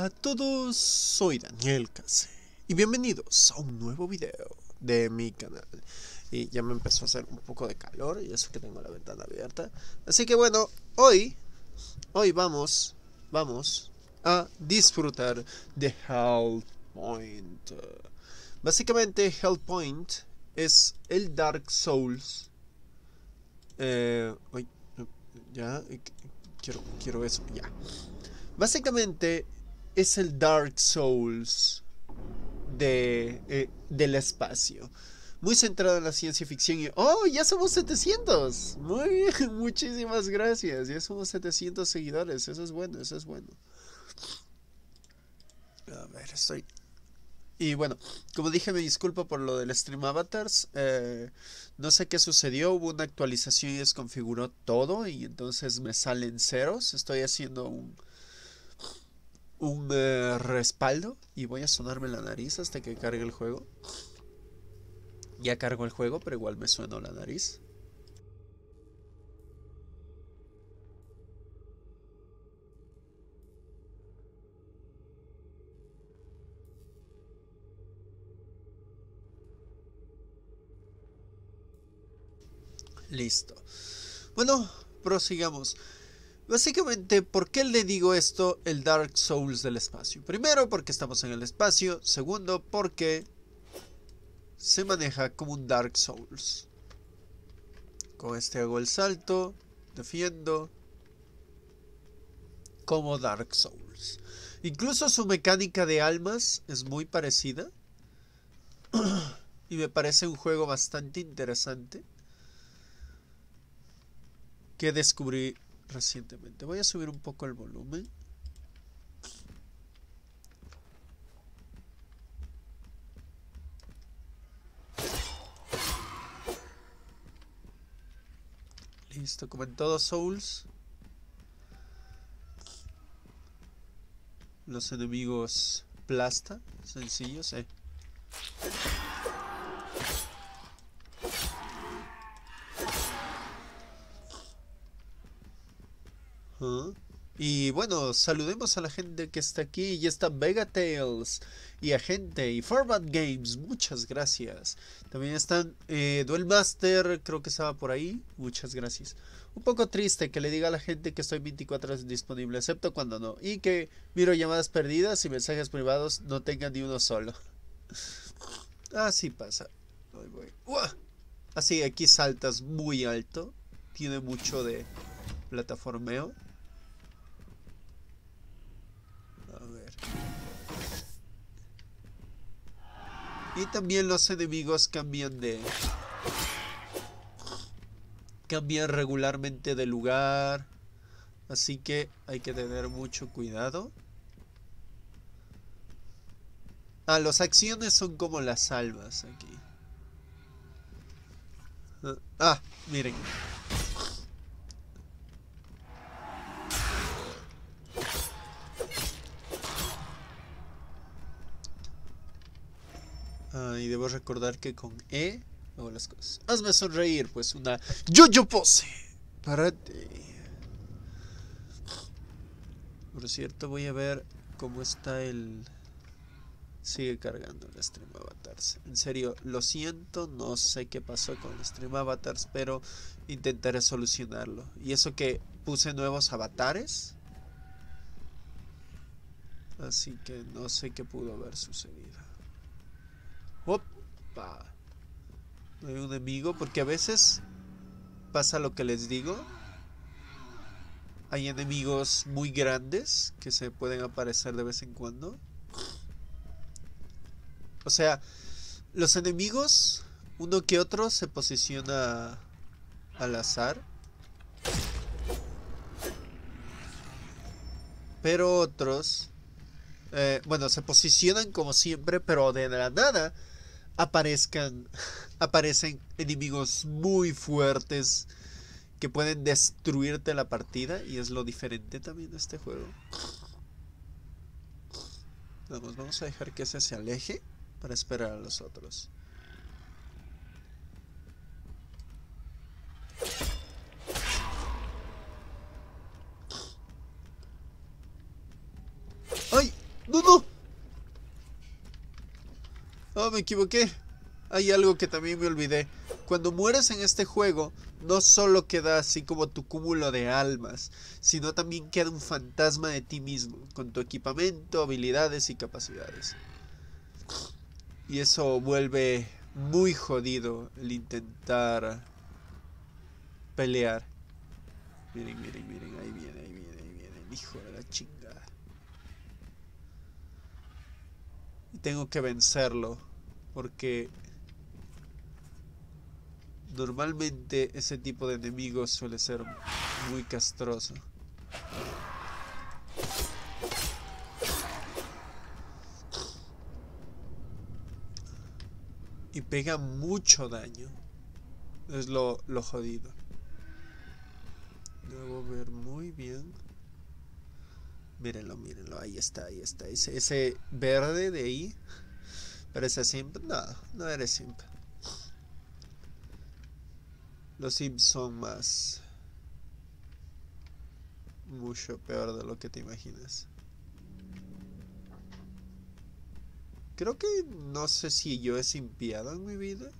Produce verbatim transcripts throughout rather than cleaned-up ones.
a todos, soy Daniel Case y bienvenidos a un nuevo video de mi canal. Y ya me empezó a hacer un poco de calor y eso que tengo la ventana abierta. Así que bueno, hoy, hoy vamos, vamos a disfrutar de Hellpoint. Básicamente Hellpoint es el Dark Souls. Eh, uy, ya, quiero, quiero eso, ya. Básicamente es el Dark Souls de, eh, del espacio. Muy centrado en la ciencia ficción y... ¡Oh! Ya somos setecientos. Muy bien, muchísimas gracias. Ya somos setecientos seguidores. Eso es bueno, eso es bueno. A ver, estoy... Y bueno, como dije, me disculpo por lo del stream avatars. Eh, no sé qué sucedió. Hubo una actualización y desconfiguró todo. Y entonces me salen ceros. Estoy haciendo un... un eh, respaldo y voy a sonarme la nariz hasta que cargue el juego. Ya cargo el juego, pero igual me sueno la nariz. Listo. Bueno, prosigamos. Básicamente, ¿por qué le digo esto el Dark Souls del espacio? Primero, porque estamos en el espacio. Segundo, porque se maneja como un Dark Souls. Con este hago el salto, defiendo, como Dark Souls. Incluso su mecánica de almas es muy parecida. Y me parece un juego bastante interesante que descubrí recientemente. Voy a subir un poco el volumen. Listo, como en todos Souls, los enemigos plasta, sencillos, eh. ¿Ah? Y bueno, saludemos a la gente que está aquí. Y está VegaTales y Agente y Format Games, muchas gracias. También están eh, Duel Master, creo que estaba por ahí, muchas gracias. Un poco triste que le diga a la gente que estoy veinticuatro horas disponible, excepto cuando no. Y que miro llamadas perdidas y mensajes privados no tengan ni uno solo. Así pasa. Voy, voy. ¡Uah! Así, aquí saltas muy alto. Tiene mucho de plataformeo. A ver. Y también los enemigos cambian de... cambian regularmente de lugar. Así que hay que tener mucho cuidado. Ah, las acciones son como las almas aquí. Ah, miren. Ah, y debo recordar que con E hago las cosas. Hazme sonreír, pues una yo-yo pose para ti. Por cierto, voy a ver cómo está el... Sigue cargando el stream avatars. En serio, lo siento, no sé qué pasó con el stream avatars, pero intentaré solucionarlo. Y eso que puse nuevos avatares. Así que no sé qué pudo haber sucedido. Opa. No hay un enemigo, porque a veces pasa lo que les digo. Hay enemigos muy grandes que se pueden aparecer de vez en cuando. O sea, los enemigos, uno que otro se posiciona al azar. Pero otros, eh, bueno, se posicionan como siempre, pero de la nada aparezcan, aparecen enemigos muy fuertes que pueden destruirte la partida. Y es lo diferente también de este juego. Vamos, vamos a dejar que ese se aleje para esperar a los otros. ¡Ay! Oh, me equivoqué. Hay algo que también me olvidé. Cuando mueres en este juego, no solo queda así como tu cúmulo de almas, sino también queda un fantasma de ti mismo, con tu equipamiento, habilidades y capacidades. Y eso vuelve muy jodido el intentar pelear. Miren, miren, miren, ahí viene, ahí viene, ahí viene, el hijo de la chingada. Y tengo que vencerlo, porque normalmente ese tipo de enemigos suele ser muy castroso. Y pega mucho daño. Es lo, lo jodido. Debo ver muy bien. Mírenlo, mírenlo. Ahí está, ahí está. Ese, ese verde de ahí. ¿Parece simp? No, no eres simp. Los Sims son más... mucho peor de lo que te imaginas. Creo que no sé si yo he simpiado en mi vida.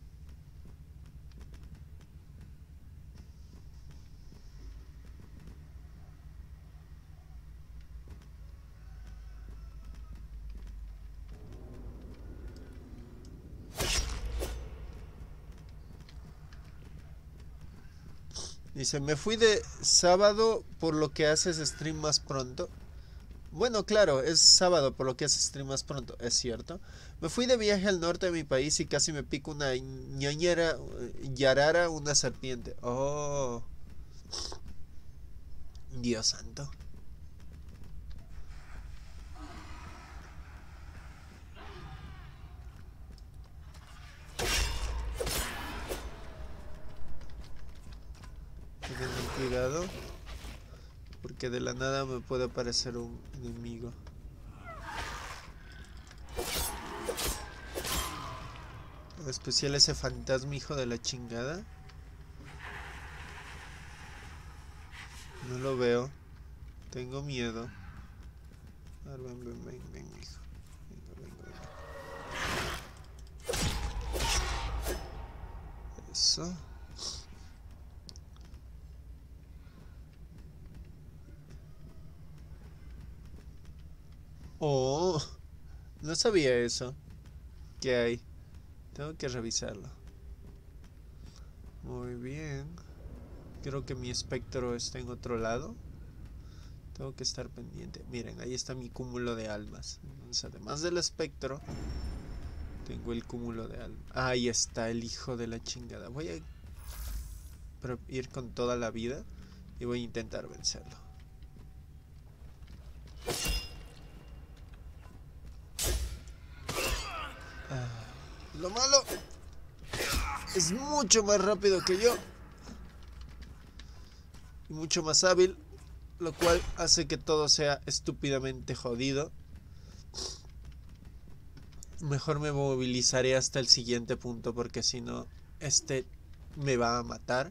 Dice, me fui de sábado por lo que haces stream más pronto. Bueno, claro, es sábado por lo que haces stream más pronto, es cierto. Me fui de viaje al norte de mi país y casi me pico una ñañera, yarara, una serpiente. Oh, Dios santo. Tengan cuidado, porque de la nada me puede aparecer un enemigo. En especial ese fantasma hijo de la chingada. No lo veo. Tengo miedo. A ver, ven, ven, ven, ven, hijo. Venga, venga, venga. Eso. Oh, no sabía eso. ¿Qué hay? Tengo que revisarlo. Muy bien. Creo que mi espectro está en otro lado. Tengo que estar pendiente. Miren, ahí está mi cúmulo de almas. Entonces, además del espectro, tengo el cúmulo de almas. Ahí está el hijo de la chingada. Voy a ir con toda la vida y voy a intentar vencerlo. Ah, lo malo es mucho más rápido que yo y mucho más hábil, lo cual hace que todo sea estúpidamente jodido. Mejor me movilizaré hasta el siguiente punto, porque si no, este me va a matar.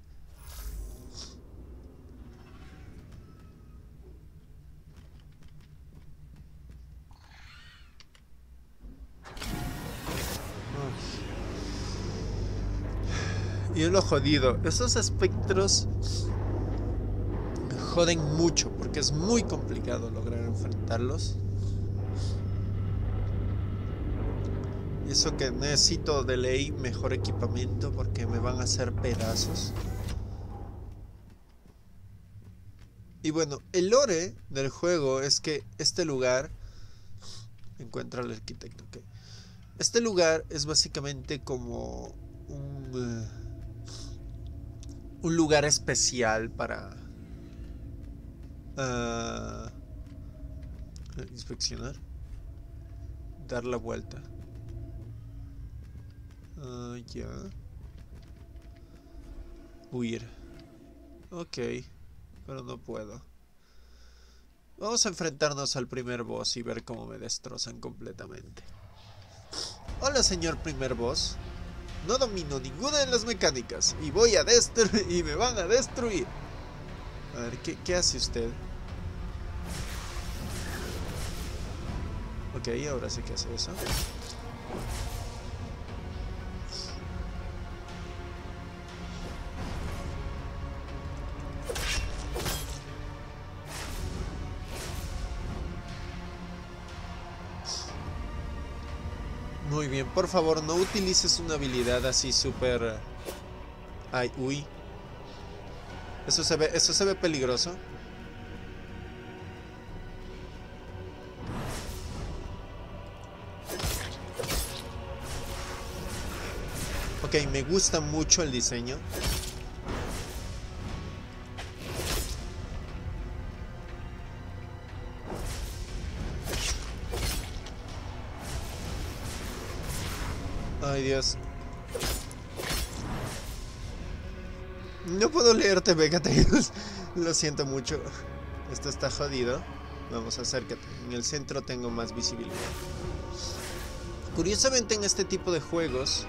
Y es lo jodido. Esos espectros me joden mucho, porque es muy complicado lograr enfrentarlos. Y eso que necesito de ley mejor equipamiento, porque me van a hacer pedazos. Y bueno, el lore del juego es que este lugar... Encuentra al arquitecto, ok. Este lugar es básicamente como un... Uh, un lugar especial para uh, inspeccionar, dar la vuelta. Uh, ya. Huir. Ok, pero no puedo. Vamos a enfrentarnos al primer boss y ver cómo me destrozan completamente. Hola, señor primer boss. No domino ninguna de las mecánicas y voy a destruir y me van a destruir. A ver, ¿qué, qué hace usted? Ok, ahora sé que hace eso. Muy bien, por favor, no utilices una habilidad así súper... Ay, uy. Eso se ve, eso se ve peligroso. Ok, me gusta mucho el diseño. Ay, Dios. No puedo leerte, Vegatails. Lo siento mucho. Esto está jodido. Vamos, acércate. En el centro tengo más visibilidad. Curiosamente, en este tipo de juegos...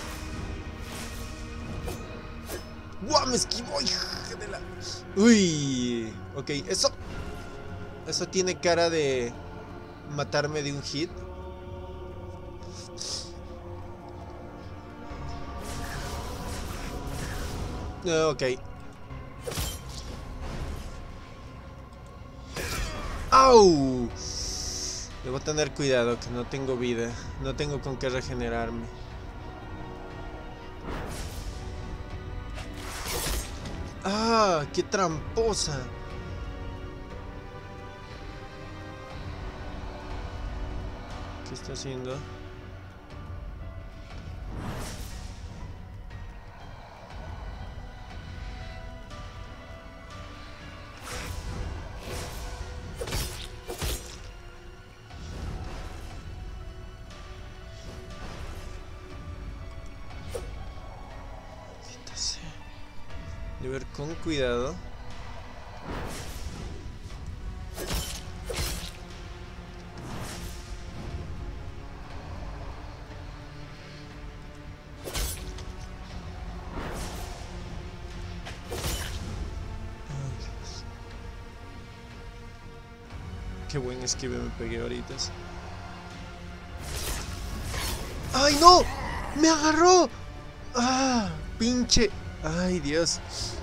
¡Guau! Me esquivó, hija de la... Uy. Ok, eso... Eso tiene cara de... matarme de un hit. Uh, ok. ¡Au! Debo tener cuidado, que no tengo vida. No tengo con qué regenerarme. ¡Ah! ¡Qué tramposa! ¿Qué está haciendo? De ver con cuidado. Qué buen esquive me pegué ahorita. ¡Ay, no! ¡Me agarró! ¡Ah! ¡Pinche! ¡Ay, Dios!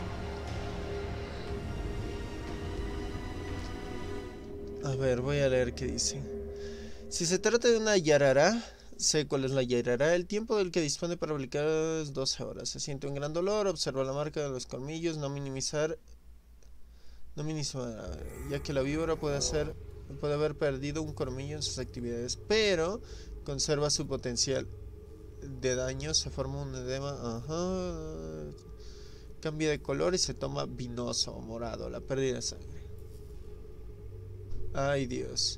A ver, voy a leer qué dice. Si se trata de una yarará, sé cuál es la yarará. El tiempo del que dispone para aplicar es doce horas. Se siente un gran dolor. Observa la marca de los colmillos. No minimizar. No minimizar. Ya que la víbora puede hacer. Puede haber perdido un colmillo en sus actividades. Pero conserva su potencial de daño. Se forma un edema. Ajá. Cambia de color y se toma vinoso o morado. La pérdida de sangre. Ay, Dios.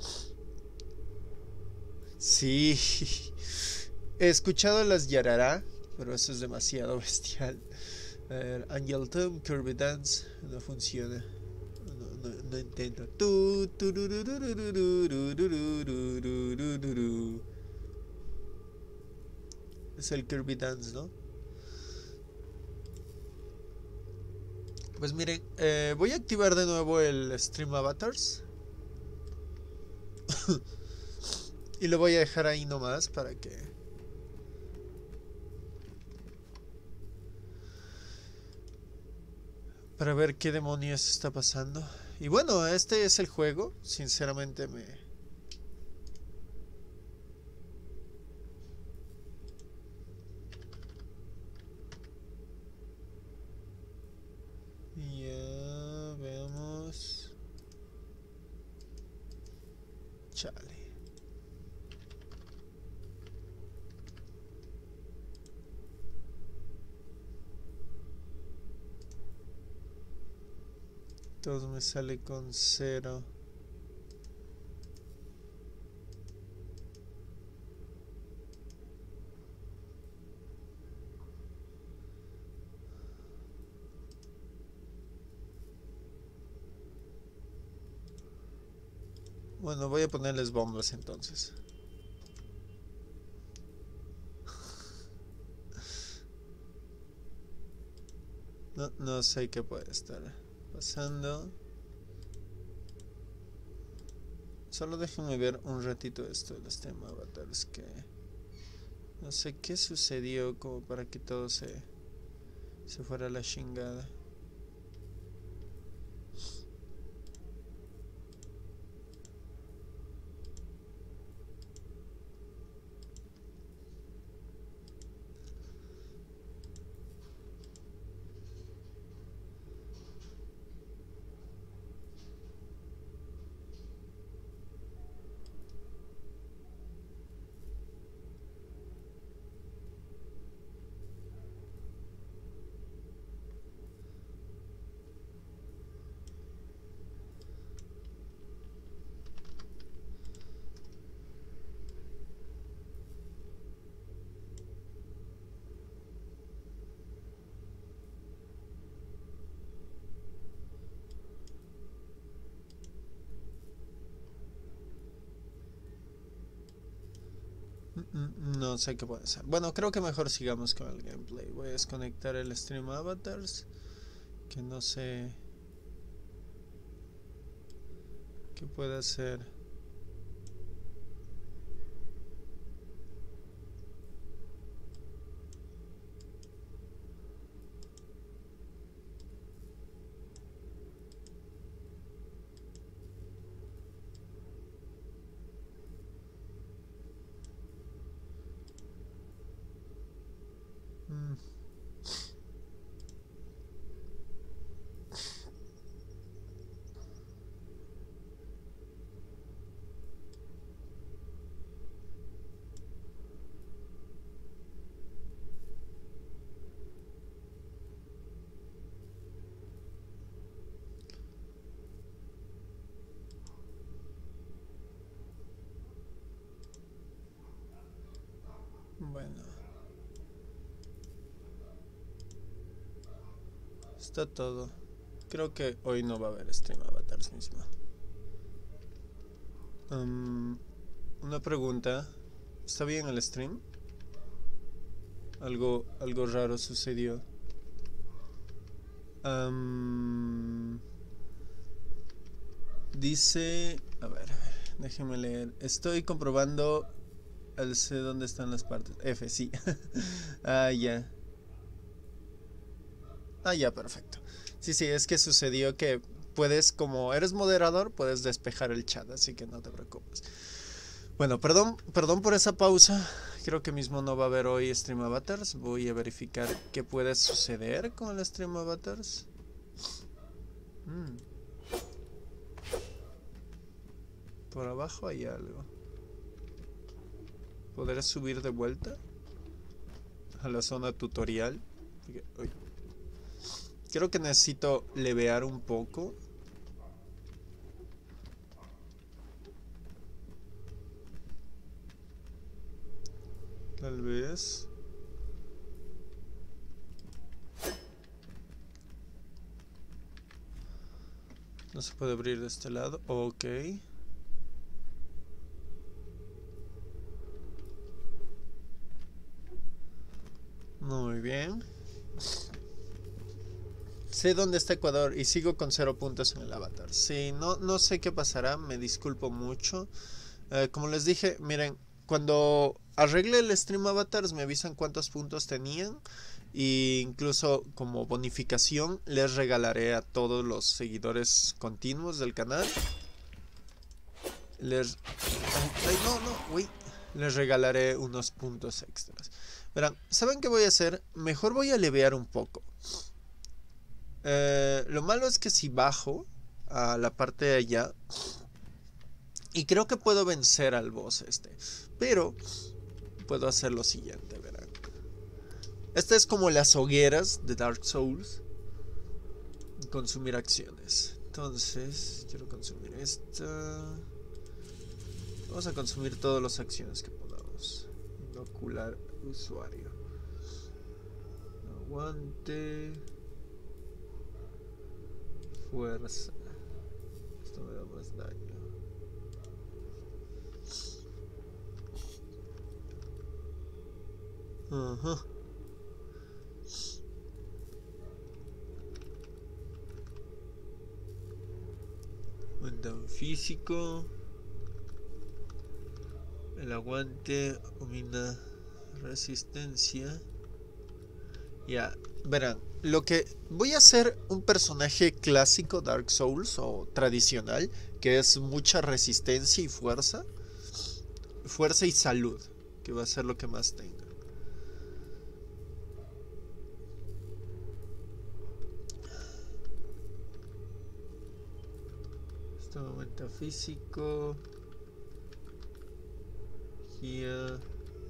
Sí. He escuchado las yarará, pero eso es demasiado bestial. A ver, Angel Tomb, Kirby Dance, no funciona. No, no, no entiendo. Tu, tururururururururururururururu. Es el Kirby Dance, ¿no? Pues miren, eh, voy a activar de nuevo el Stream Avatars. Y lo voy a dejar ahí nomás para que... Para ver qué demonios está pasando. Y bueno, este es el juego. Sinceramente me... Ya veamos. Chale. Todo me sale con cero. Bueno, voy a ponerles bombas entonces. No, no sé qué puede estar pasando. Solo déjenme ver un ratito esto de los temas avatares, que no sé qué sucedió como para que todo se, se fuera a la chingada. No sé qué puede ser. Bueno, creo que mejor sigamos con el gameplay. Voy a desconectar el stream avatars. Que no sé qué puede hacer. Mm. Bueno, está todo. Creo que hoy no va a haber stream avatars mismo. Um, una pregunta. ¿Está bien el stream? Algo, algo raro sucedió. Um, dice... A ver, a ver, déjeme leer. Estoy comprobando... El C dónde están las partes. F, sí. Ah, ya. Ah, ya, perfecto. Sí, sí, es que sucedió que puedes, como eres moderador, puedes despejar el chat, así que no te preocupes. Bueno, perdón, perdón por esa pausa. Creo que mismo no va a haber hoy Stream Avatars. Voy a verificar qué puede suceder con el Stream Avatars. Mm. Por abajo hay algo. ¿Podré subir de vuelta a la zona tutorial? Uy. Creo que necesito levear un poco. Tal vez. No se puede abrir de este lado. Ok. Muy bien. Sé dónde está Ecuador y sigo con cero puntos en el avatar. Sí, no, no sé qué pasará, me disculpo mucho. Eh, como les dije, miren, cuando arregle el stream avatars me avisan cuántos puntos tenían. E incluso como bonificación les regalaré a todos los seguidores continuos del canal. Les... Ay, no, no, uy. Les regalaré unos puntos extras. Verán, ¿saben qué voy a hacer? Mejor voy a levear un poco. Eh, lo malo es que si bajo a la parte de allá, y creo que puedo vencer al boss este, pero puedo hacer lo siguiente, verán. Esta es como las hogueras de Dark Souls. Consumir acciones. Entonces, quiero consumir esta. Vamos a consumir todas las acciones que podamos. Inocular usuario. Aguante. Fuerza. Esto me da más daño. Ajá. Aumenta físico. El aguante aumenta resistencia. Ya, verán, lo que voy a hacer un personaje clásico Dark Souls o tradicional, que es mucha resistencia y fuerza. Fuerza y salud, que va a ser lo que más tenga. Esto aumenta físico. Energía.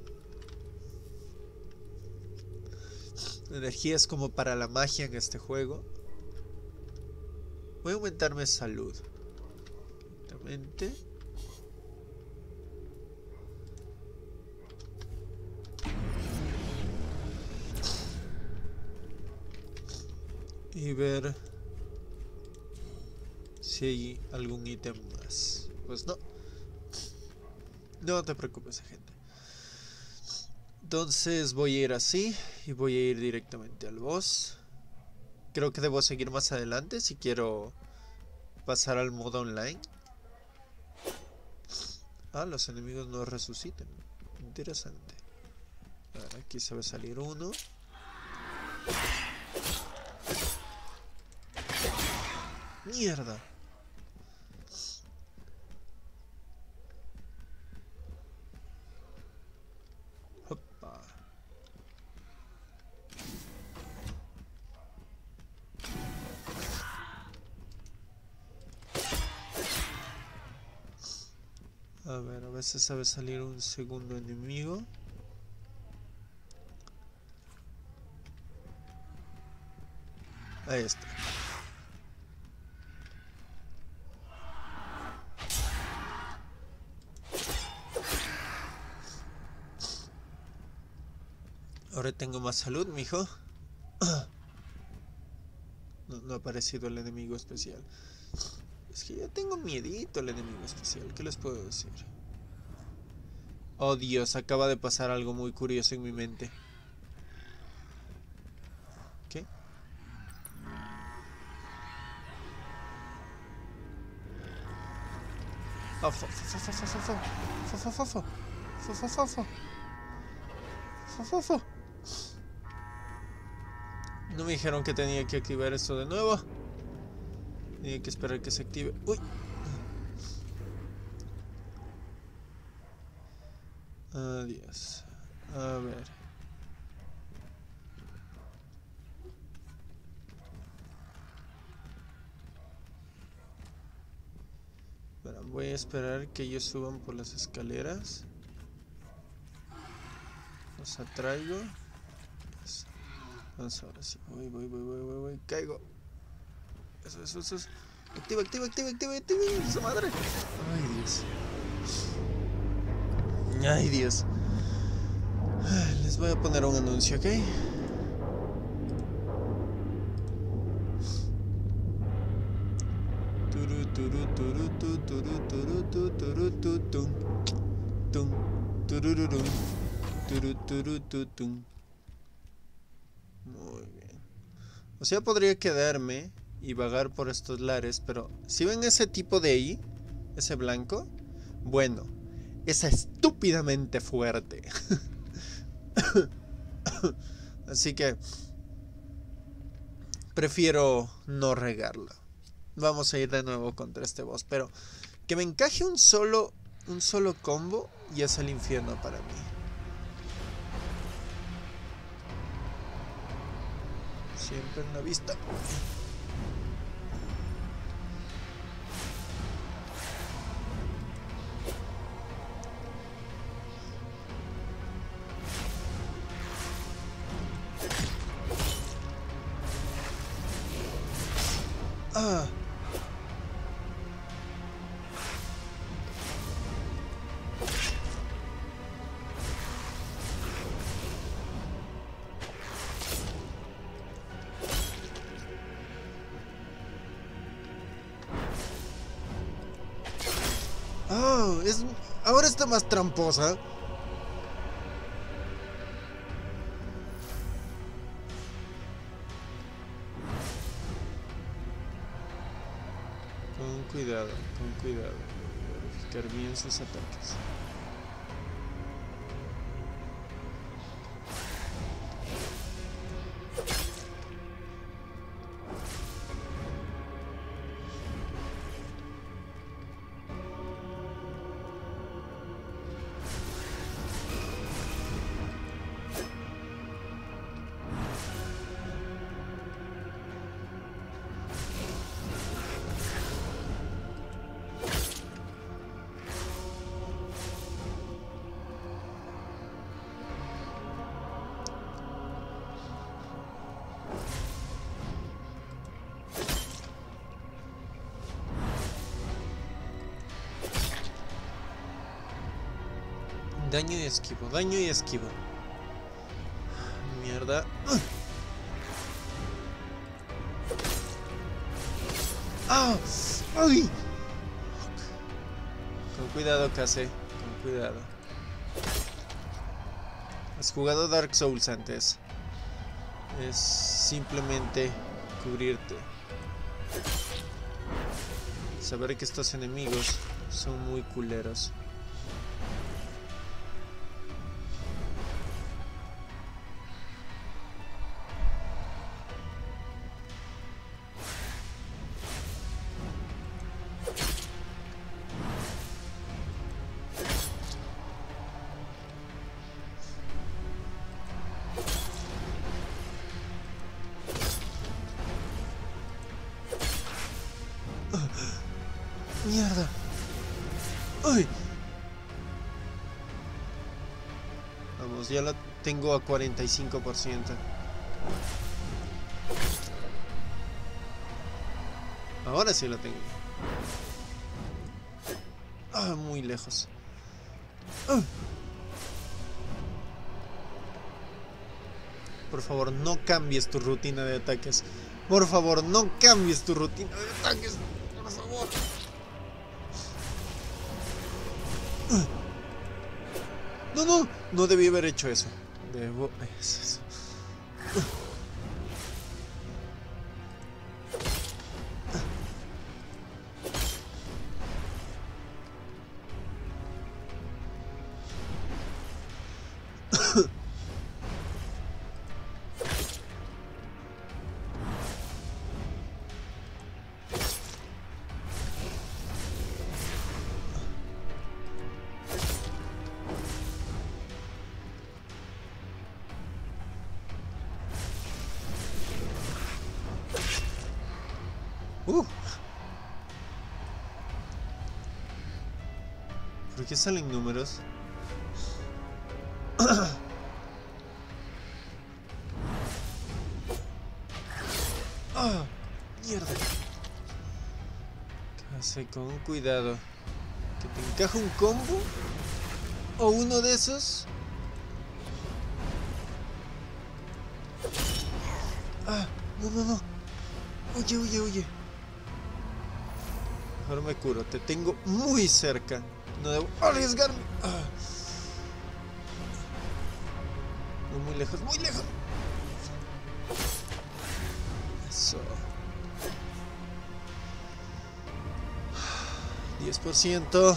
La energía es como para la magia en este juego. Voy a aumentarme salud. Directamente. Y ver si hay algún ítem más. Pues no. No te preocupes, gente. Entonces voy a ir así y voy a ir directamente al boss. Creo que debo seguir más adelante si quiero pasar al modo online. Ah, los enemigos no resucitan. Interesante. A ver, aquí se va a salir uno. ¡Mierda! Opa. A ver, a veces sabe salir un segundo enemigo. Ahí está. Ahora tengo más salud, mijo. No, no ha aparecido el enemigo especial. Es que ya tengo miedito al enemigo especial. ¿Qué les puedo decir? Oh Dios, acaba de pasar algo muy curioso en mi mente. ¿Qué? Oh, fo, fo, fo, fo, fo, fo, fo, fo, fo, fo, fo, fo, fo, fo, fo, fo. No me dijeron que tenía que activar esto de nuevo. Tenía que esperar que se active. Uy. Adiós. A ver. Bueno, voy a esperar que ellos suban por las escaleras. Los atraigo. Eso. Vamos ahora sí. Voy, voy, voy, voy, voy, voy. Caigo. Eso, eso, eso. Activa, activa, activa, activa, activa. Esa madre. Ay, Dios. Ay, Dios. Les voy a poner un anuncio, ¿ok? Turu, turu, turu, tu, turu, turu, tu, turu, tu, tum. Tum, turururum. Turu, turu, tu, tum. Muy bien. O sea, podría quedarme y vagar por estos lares, pero si ven ese tipo de ahí, ese blanco, bueno, es estúpidamente fuerte. Así que prefiero no regarlo. Vamos a ir de nuevo contra este boss, pero que me encaje un solo un solo combo y es el infierno para mí. Siempre en la vista. Ah. Oh, es ahora está más tramposa. Con cuidado, con cuidado. Verificar bien sus ataques. Daño y esquivo, daño y esquivo. Mierda. ¡Ah! ¡Ay! Con cuidado, Kase. Con cuidado. Has jugado Dark Souls antes. Es simplemente cubrirte. Saber que estos enemigos son muy culeros. ¡Mierda! ¡Ay! Vamos, ya la tengo a cuarenta y cinco por ciento. Ahora sí la tengo. Ah, muy lejos. Ah. Por favor, no cambies tu rutina de ataques. Por favor, no cambies tu rutina de ataques. Por favor. No, no, no debí haber hecho eso. Debo... Eso. Uh. ¿Por qué salen números? ¡Ah! ¡Mierda! Casi con cuidado. ¿Que te encaja un combo? ¿O uno de esos? ¡Ah! ¡No, no, no! ¡Huye, huye, huye! Ahora me curo. Te tengo muy cerca. No debo arriesgarme. ¡Ah! No, muy lejos, muy lejos. Eso. diez por ciento.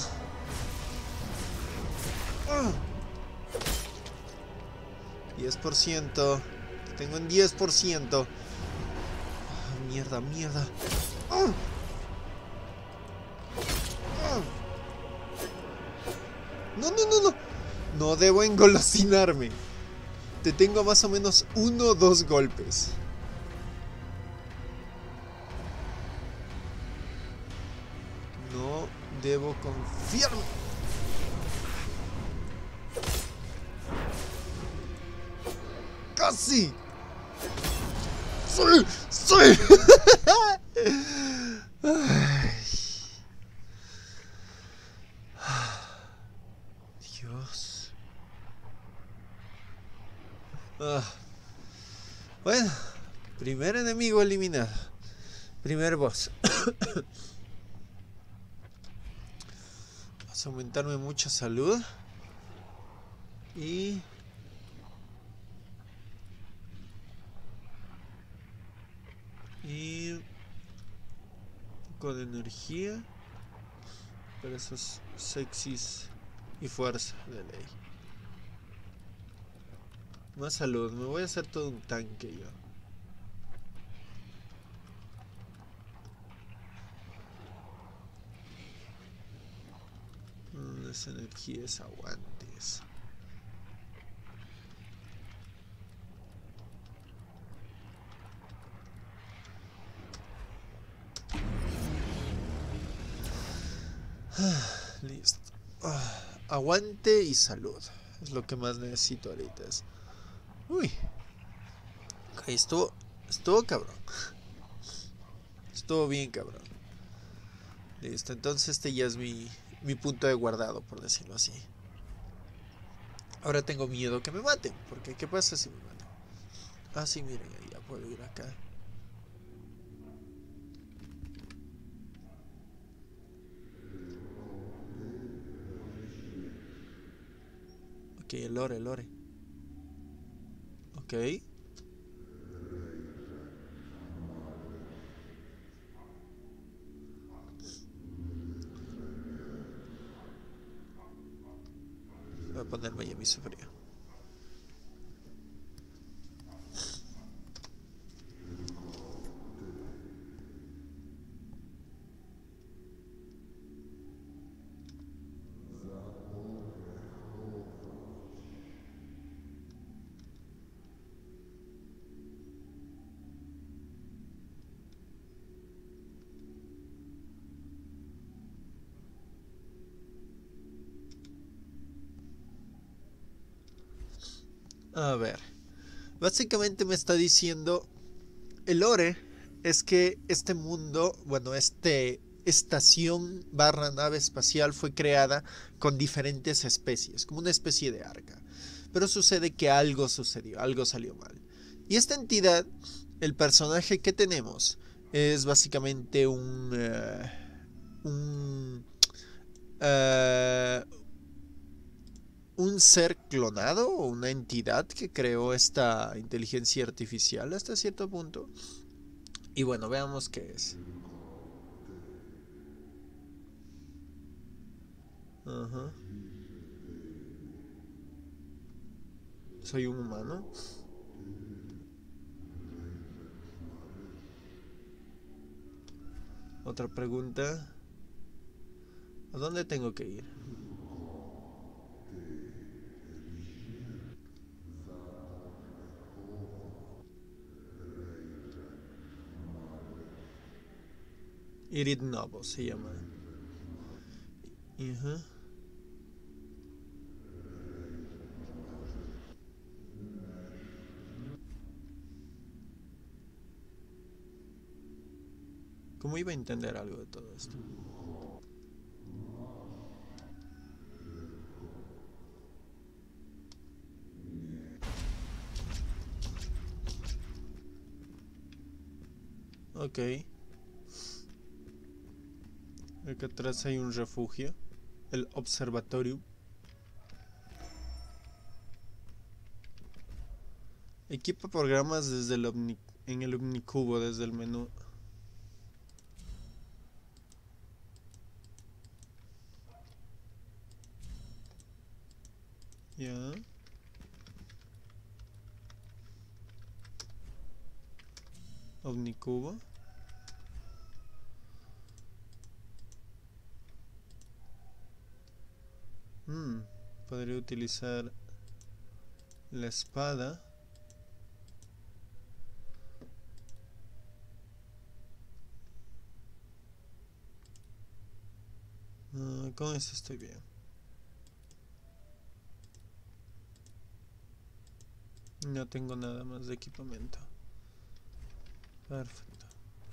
diez por ciento. Tengo en diez por ciento. Ah, mierda, mierda. No, no, no, no. No debo engolosinarme. Te tengo más o menos uno o dos golpes. No debo confiarme. ¡Casi! ¡Sí! ¡Sí! Dios. Ah. Bueno, primer enemigo eliminado. Primer boss. Vas a aumentarme mucha salud. Y... Y... un poco de energía. Para esos sexys y fuerza de ley. Más salud. Me voy a hacer todo un tanque yo. Las energías aguantes. Listo. Ah, aguante y salud. Es lo que más necesito ahorita. Es... Uy. Ok, estuvo... Estuvo cabrón. Estuvo bien cabrón. Listo, entonces este ya es mi, mi punto de guardado, por decirlo así. Ahora tengo miedo que me maten. Porque ¿qué pasa si me matan? Ah, sí, miren, ya puedo ir acá. Ok, el lore, el lore. Ok. Voy a ponerme ya mi frío. A ver. Básicamente me está diciendo... El lore es que este mundo, bueno, este estación barra nave espacial fue creada con diferentes especies, como una especie de arca. Pero sucede que algo sucedió, algo salió mal. Y esta entidad, el personaje que tenemos, es básicamente un... Uh, un... Uh, un ser clonado o una entidad que creó esta inteligencia artificial hasta cierto punto. Y bueno, veamos qué es. Ajá. ¿Soy un humano? Otra pregunta. ¿A dónde tengo que ir? Irid Novo se llama. Ajá. ¿Cómo iba a entender algo de todo esto? Ok. Acá atrás hay un refugio. El observatorio. Equipa programas desde el Omni en el Omnicubo, desde el menú. Ya. Omnicubo. Hmm. Podría utilizar la espada. Uh, con eso estoy bien. No tengo nada más de equipamiento. Perfecto.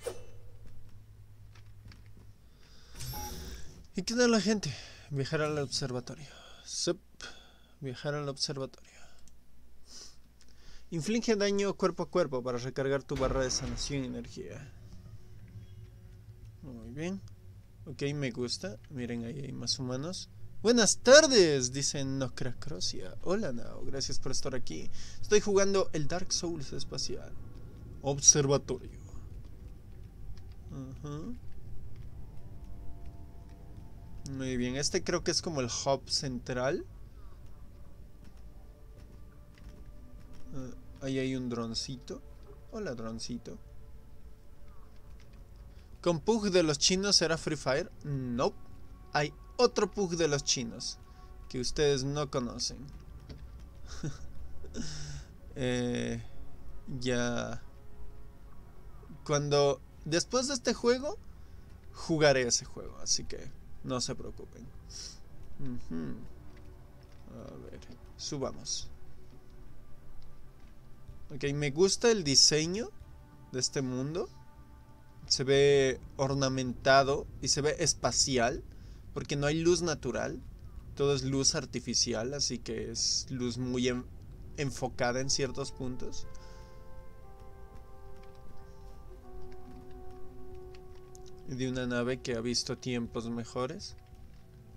¿Y qué tal la gente? Viajar al observatorio. Sup. Viajar al observatorio. Inflige daño cuerpo a cuerpo para recargar tu barra de sanación y energía. Muy bien. Ok, me gusta. Miren, ahí hay más humanos. Buenas tardes, dice Nocracrosia. Hola, Nao. Gracias por estar aquí. Estoy jugando el Dark Souls espacial. Observatorio. Uh-huh. Muy bien. Este creo que es como el hub central. Uh, ahí hay un droncito. Hola, droncito. ¿Con Pug de los chinos será Free Fire? No. Nope. Hay otro Pug de los chinos que ustedes no conocen. eh, ya. Cuando. Después de este juego, jugaré ese juego. Así que no se preocupen. Uh-huh. A ver. Subamos. Ok, me gusta el diseño de este mundo. Se ve ornamentado y se ve espacial, porque no hay luz natural, todo es luz artificial, así que es luz muy en, enfocada en ciertos puntos. De una nave que ha visto tiempos mejores.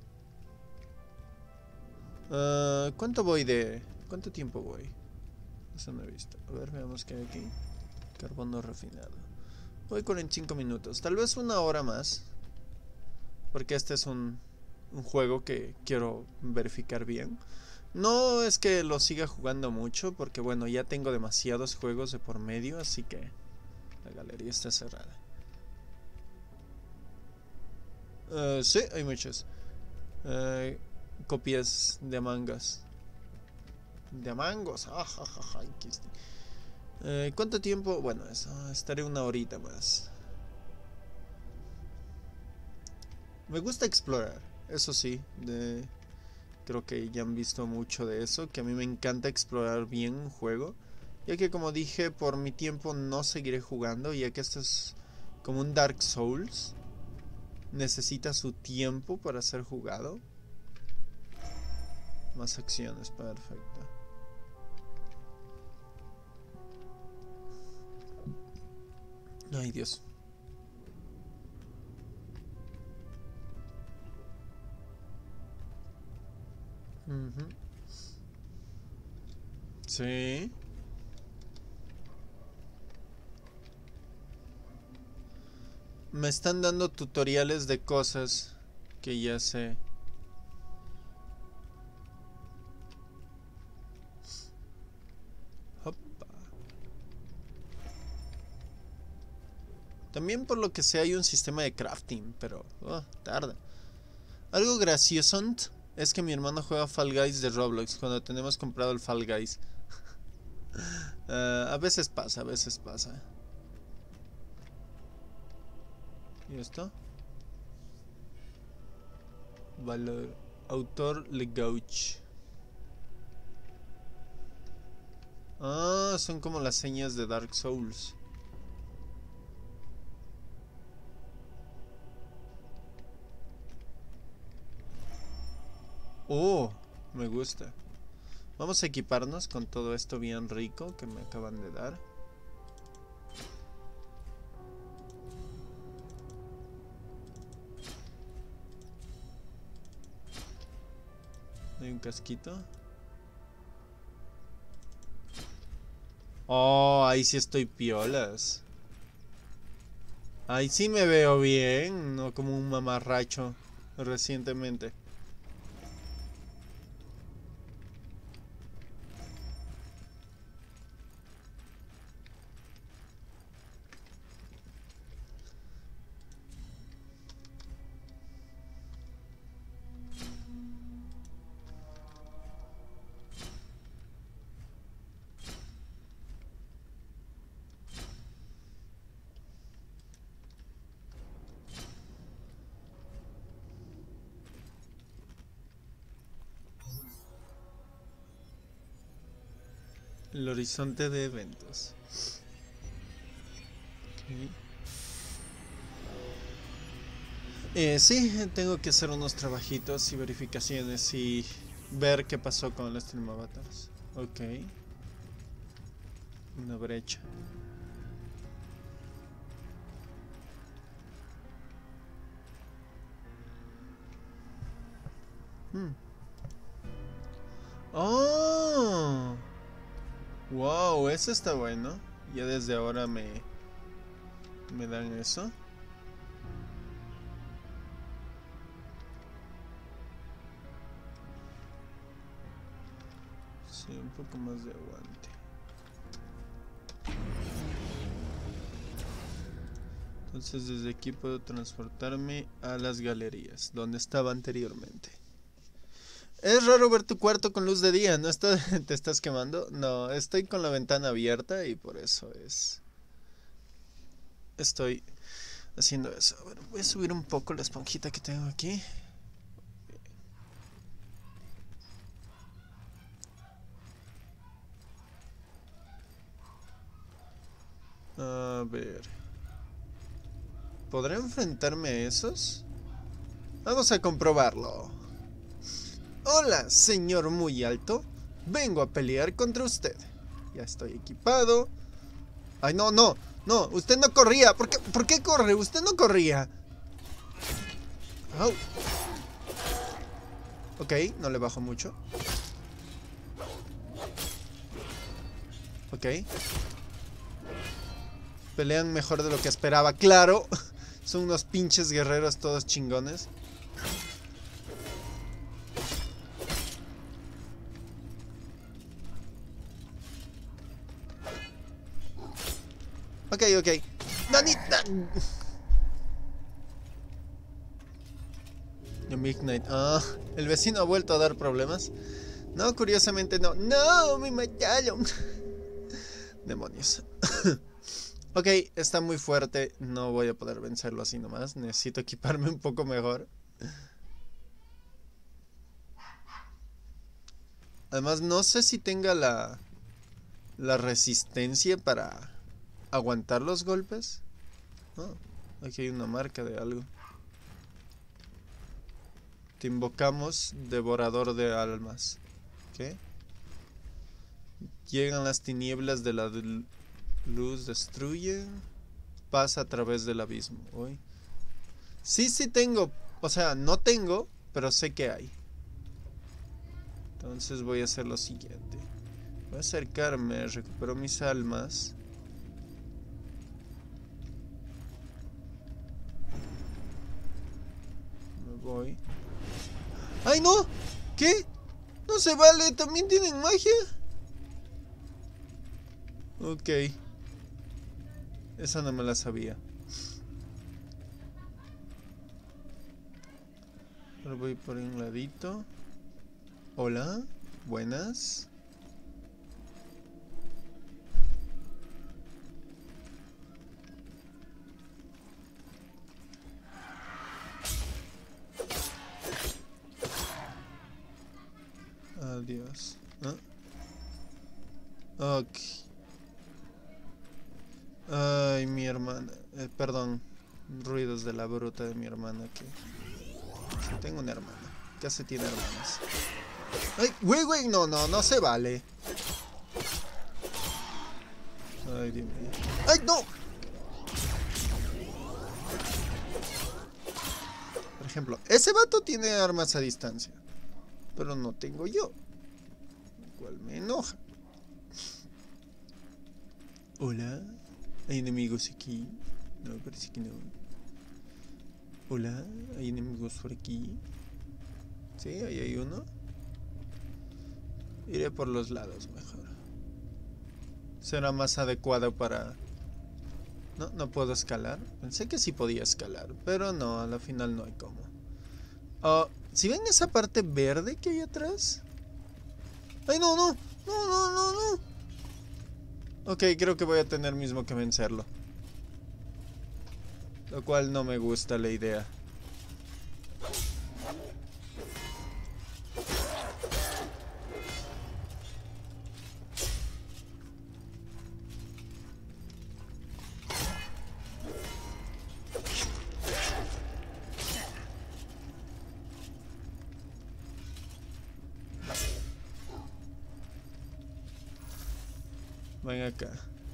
Uh, ¿Cuánto voy de...? ¿Cuánto tiempo voy? Eso no he visto. A ver, veamos qué hay aquí. Carbono refinado. Voy cuarenta y cinco minutos. Tal vez una hora más. Porque este es un, un juego que quiero verificar bien. No es que lo siga jugando mucho. Porque bueno, ya tengo demasiados juegos de por medio. Así que la galería está cerrada. Uh, sí, hay muchos. Uh, copias de mangas. De mangos. Ah, ja, ja, ja, eh, ¿Cuánto tiempo? Bueno, eso, estaré una horita más. Me gusta explorar, eso sí. De, creo que ya han visto mucho de eso. Que a mí me encanta explorar bien un juego. Ya que como dije, por mi tiempo no seguiré jugando. Ya que esto es como un Dark Souls. Necesita su tiempo para ser jugado. Más acciones, perfecto. Ay, Dios. Uh-huh. Sí. Me están dando tutoriales de cosas que ya sé. Opa. También por lo que sé hay un sistema de crafting, pero oh, tarda. Algo gracioso es que mi hermano juega Fall Guys de Roblox cuando tenemos comprado el Fall Guys. uh, a veces pasa, a veces pasa. ¿Y esto? Valor. Autor Legouch. Ah, son como las señas de Dark Souls. Oh, me gusta. Vamos a equiparnos con todo esto bien rico que me acaban de dar. Hay un casquito. Oh, ahí sí estoy piolas. Ahí sí me veo bien, no como un mamarracho recientemente. El horizonte de eventos. Okay. Eh, sí, tengo que hacer unos trabajitos y verificaciones y ver qué pasó con los Stream Avatars. Ok. Una brecha. Hmm. ¡Oh! Wow, eso está bueno. Ya desde ahora me... me dan eso. Sí, un poco más de aguante. Entonces desde aquí puedo transportarme a las galerías, donde estaba anteriormente. Es raro ver tu cuarto con luz de día, ¿no está, te estás quemando? No, estoy con la ventana abierta y por eso es... Estoy haciendo eso. Bueno, voy a subir un poco la esponjita que tengo aquí. A ver... ¿Podré enfrentarme a esos? Vamos a comprobarlo. Hola, señor muy alto. Vengo a pelear contra usted. Ya estoy equipado. Ay, no, no, no. Usted no corría. ¿Por qué, ¿por qué corre? Usted no corría. Oh. Ok, no le bajo mucho. Ok. Pelean mejor de lo que esperaba. Claro. Son unos pinches guerreros todos chingones. Ok, ok. ¡Nanita! Midnight. Ah, el vecino ha vuelto a dar problemas. No, curiosamente no. No, me mataron. Demonios. Ok, está muy fuerte. No voy a poder vencerlo así nomás. Necesito equiparme un poco mejor. Además, no sé si tenga la, la resistencia para aguantar los golpes. Oh, aquí hay una marca de algo. Te invocamos, devorador de almas. ¿Qué? Llegan las tinieblas de la luz, destruye. Pasa a través del abismo. Uy. Sí, sí tengo. O sea, no tengo, pero sé que hay. Entonces voy a hacer lo siguiente. Voy a acercarme, recupero mis almas. Me voy. ¡Ay, no! ¿Qué? No se vale, ¿también tienen magia? Ok. Esa no me la sabía. Ahora voy por un ladito. Hola, buenas. Adiós. ¿Ah? Ok. Ay, mi hermana. Eh, perdón. Ruidos de la bruta de mi hermana que... Tengo una hermana. Casi tiene hermanas. Ay, güey, güey. No, no, no se vale. Ay, Dios mío. Ay, no. Por ejemplo, ese vato tiene armas a distancia. Pero no tengo yo. Lo cual me enoja. Hola. ¿Hay enemigos aquí? No, parece que no. Hola. ¿Hay enemigos por aquí? Sí, ahí hay uno. Iré por los lados mejor. Será más adecuado para... No, no puedo escalar. Pensé que sí podía escalar, pero no, a la final no hay cómo. Oh, ¿si ven esa parte verde que hay atrás? ¡Ay, no, no! ¡No, no, no, no! Ok, creo que voy a tener mismo que vencerlo. Lo cual no me gusta la idea. Ven acá.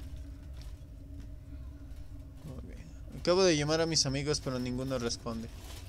Okay. Acabo de llamar a mis amigos, pero ninguno responde.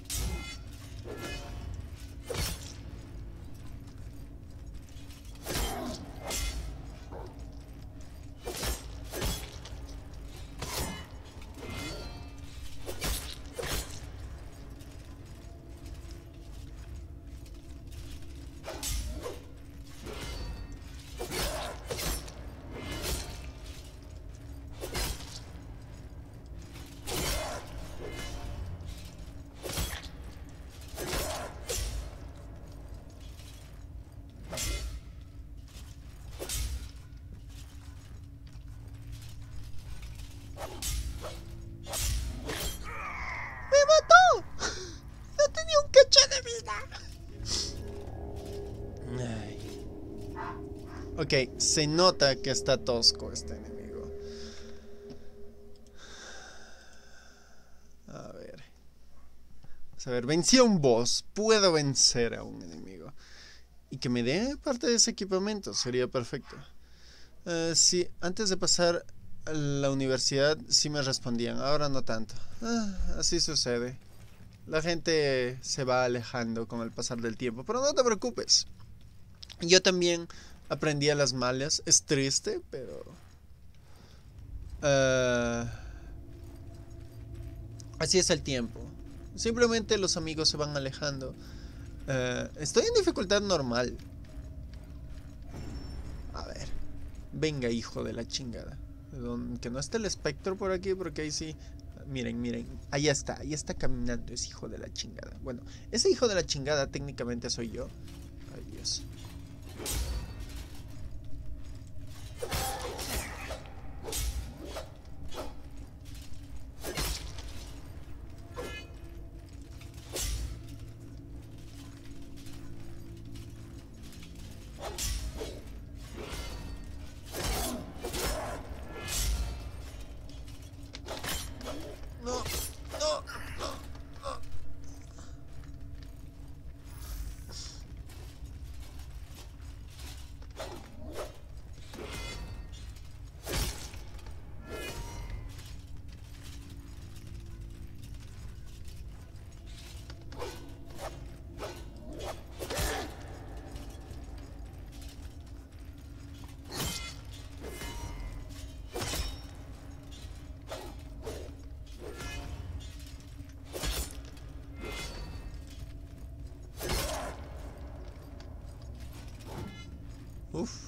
Ok, se nota que está tosco este enemigo. A ver. A ver, vencí a un boss. Puedo vencer a un enemigo. Y que me dé parte de ese equipamiento. Sería perfecto. Uh, sí, antes de pasar a la universidad sí me respondían. Ahora no tanto. Ah, así sucede. La gente se va alejando con el pasar del tiempo. Pero no te preocupes. Yo también... aprendí a las malas. Es triste, pero Uh, así es el tiempo. Simplemente los amigos se van alejando. Uh, estoy en dificultad normal. A ver. Venga, hijo de la chingada. Que no esté el espectro por aquí, porque ahí sí. Miren, miren. Ahí está, ahí está caminando ese hijo de la chingada. Bueno, ese hijo de la chingada técnicamente soy yo. Ay, Dios. Uf.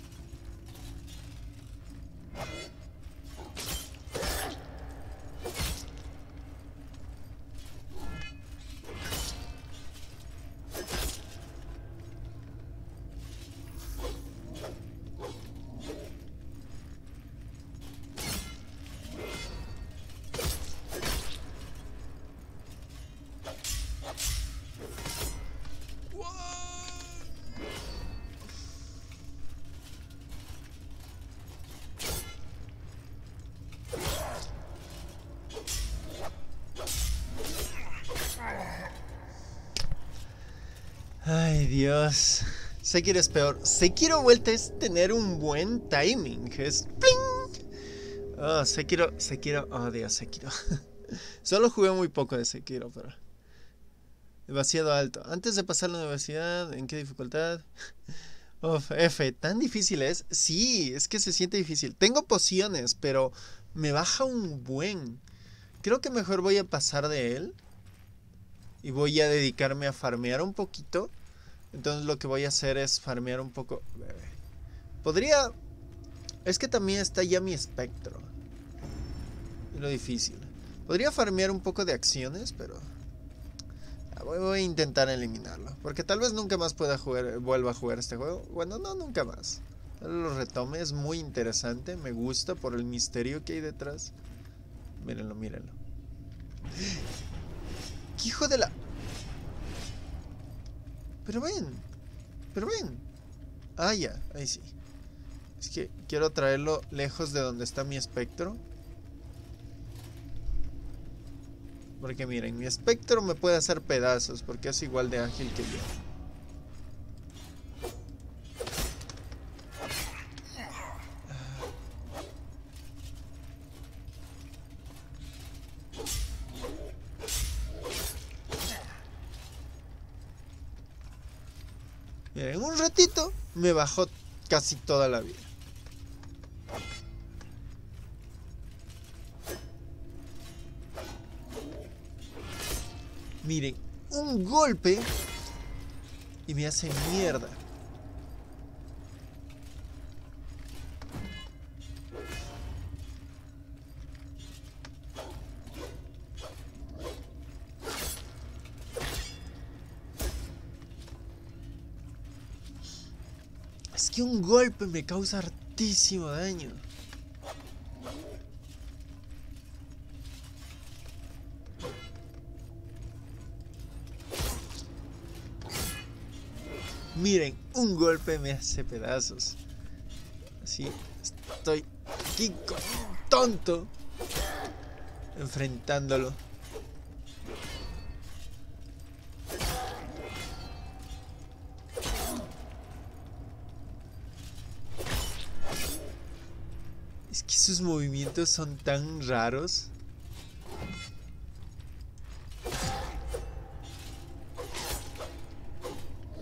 Ay, Dios. Sekiro es peor. Sekiro vuelta es tener un buen timing. Es ¡pling! Oh, Sekiro, Sekiro. Oh, Dios, Sekiro. Solo jugué muy poco de Sekiro, pero demasiado alto. Antes de pasar la universidad, ¿en qué dificultad? Uf, F, ¿tan difícil es? Sí, es que se siente difícil. Tengo pociones, pero me baja un buen. Creo que mejor voy a pasar de él. Y voy a dedicarme a farmear un poquito. Entonces lo que voy a hacer es farmear un poco. Podría... Es que también está ya mi espectro. Es lo difícil. Podría farmear un poco de acciones, pero... Voy a intentar eliminarlo. Porque tal vez nunca más pueda jugar, vuelva a jugar este juego. Bueno, no, nunca más. Lo retome, es muy interesante. Me gusta por el misterio que hay detrás. Mírenlo, mírenlo. ¡Qué hijo de la... Pero ven. Pero ven. Ah, ya, ahí sí. Es que quiero traerlo lejos de donde está mi espectro. Porque miren, mi espectro me puede hacer pedazos porque es igual de ágil que yo. Miren, en un ratito me bajó casi toda la vida. Miren, un golpe y me hace mierda. Es que un golpe me causa hartísimo daño. Miren, un golpe me hace pedazos. Así estoy aquí como un tonto enfrentándolo. Es que sus movimientos son tan raros.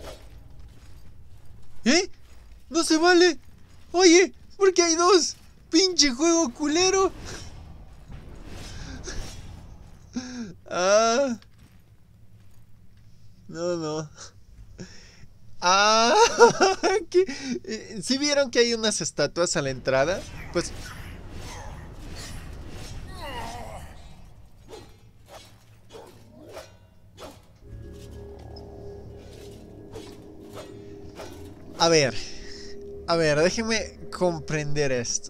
¿Eh? ¡No se vale! Oye, ¿por qué hay dos? pinche juego culero. Ah. No, no. Ah. ¿Sí ¿Sí vieron que hay unas estatuas a la entrada? Pues... A ver. A ver, déjenme comprender esto.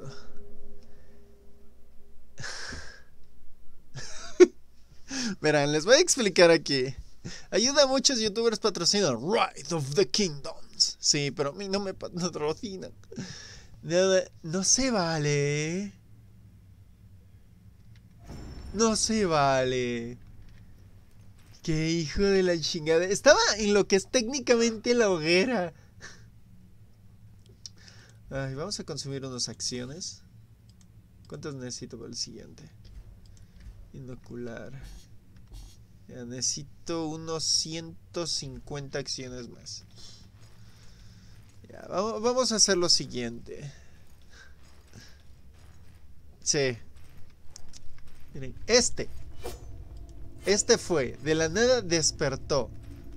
Verán, les voy a explicar aquí. Ayuda a muchos youtubers patrocinan Ride of the Kingdoms. Sí, pero a mí no me patrocinan. No, no se vale. No se vale. Qué hijo de la chingada. Estaba en lo que es técnicamente la hoguera. Ay, vamos a consumir unas acciones. ¿Cuántas necesito para el siguiente? Inocular. Ya, necesito unos ciento cincuenta acciones más. Ya, vamos, vamos a hacer lo siguiente. Sí. Miren, este. Este fue. De la nada despertó.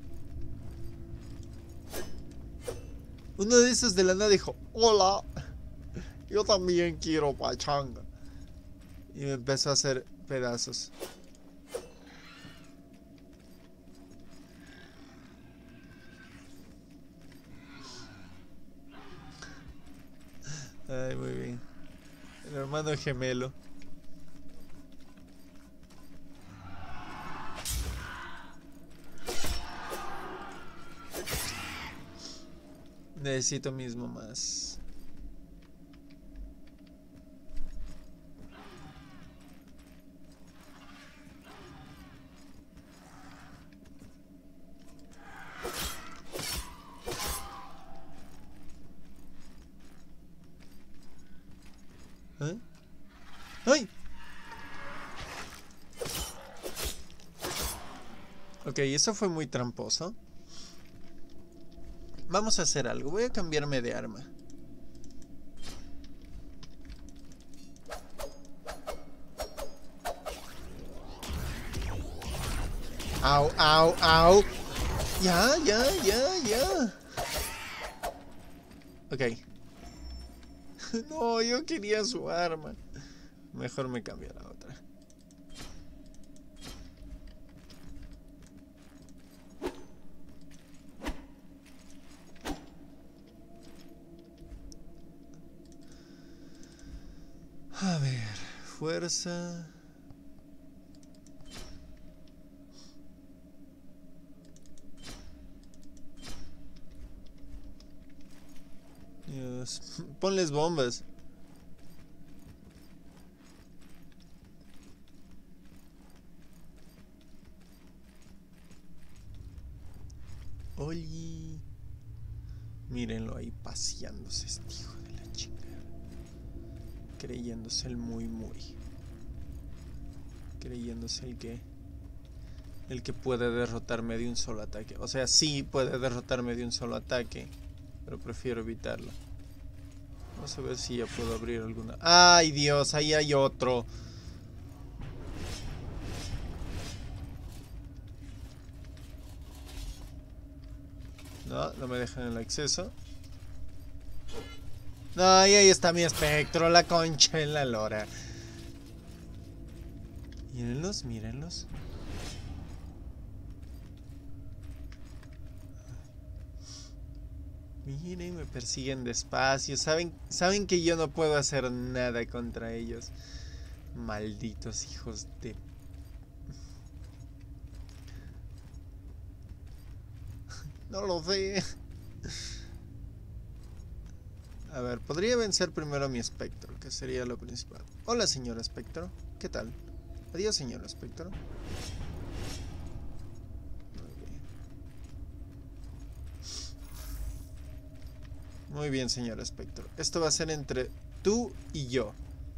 Uno de esos de la nada dijo: hola, yo también quiero pachanga. Y me empezó a hacer pedazos. Ay, muy bien. El hermano gemelo. Necesito mismo más. ¿Eh? ¡Ay! Ok, eso fue muy tramposo. Vamos a hacer algo. Voy a cambiarme de arma. Au, au, au. Ya, ya, ya, ya. Ok. No, yo quería su arma. Mejor me cambio a la otra. A ver, fuerza. Dios. Ponles bombas. Oli. Mírenlo ahí paseándose este hijo de la chingada. Creyéndose el muy muy. Creyéndose el que... El que puede derrotarme de un solo ataque. O sea, sí puede derrotarme de un solo ataque, pero prefiero evitarlo. Vamos a ver si ya puedo abrir alguna... ¡Ay, Dios! Ahí hay otro. No, no me dejan el acceso. No, y ahí está mi espectro, la concha en la lora. Mírenlos, mírenlos. Miren, me persiguen despacio. Saben, saben que yo no puedo hacer nada contra ellos. Malditos hijos de... No lo sé. A ver, podría vencer primero a mi espectro, que sería lo principal. Hola, señor espectro. ¿Qué tal? Adiós, señor espectro. Muy bien, señor espectro. Esto va a ser entre tú y yo.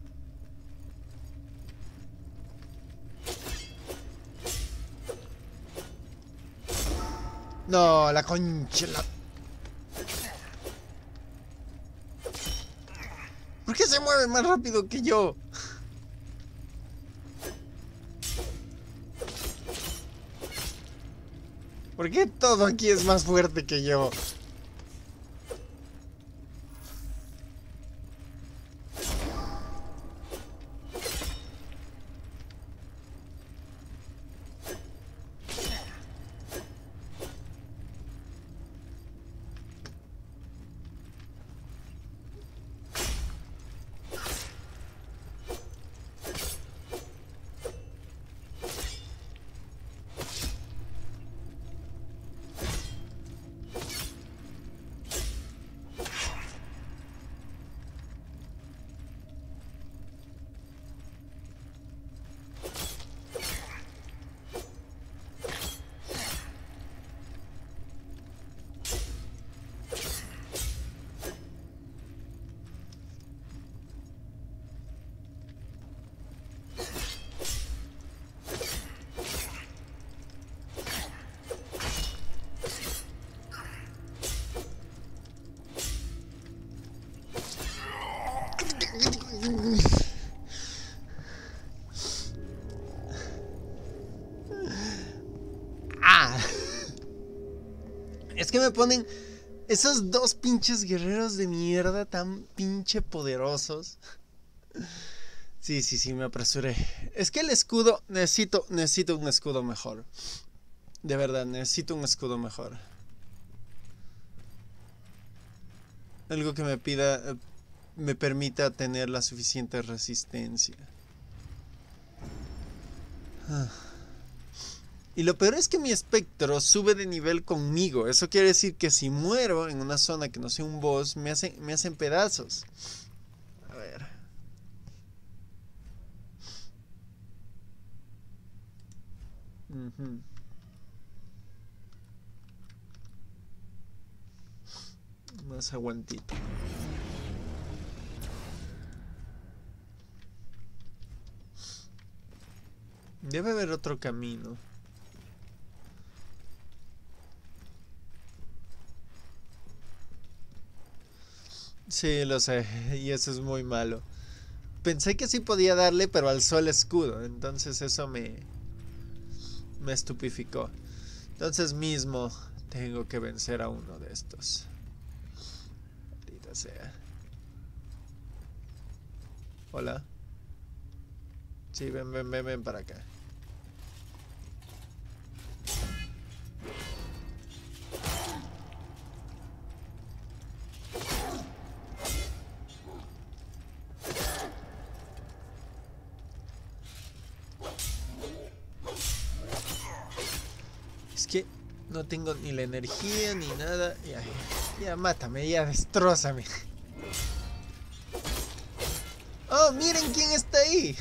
No, la concha. La... ¿Por qué se mueve más rápido que yo? ¿Por qué todo aquí es más fuerte que yo? Ah. Es que me ponen esos dos pinches guerreros de mierda tan pinche poderosos. Sí, sí, sí, me apresuré. Es que el escudo, necesito, necesito un escudo mejor. De verdad, necesito un escudo mejor. Algo que me pida, me permita tener la suficiente resistencia. Ah. Y lo peor es que mi espectro sube de nivel conmigo. Eso quiere decir que si muero en una zona que no sea un boss, me hacen, me hacen pedazos. A ver. Uh-huh. Más aguantito. Debe haber otro camino. Sí, lo sé, y eso es muy malo. Pensé que sí podía darle, pero alzó el escudo, entonces eso me me estupificó. Entonces mismo tengo que vencer a uno de estos. Maldita sea. Hola. Sí, ven, ven, ven, ven para acá. Es que no tengo ni la energía ni nada. Ya, ya mátame, ya destrózame. Oh, miren quién está ahí.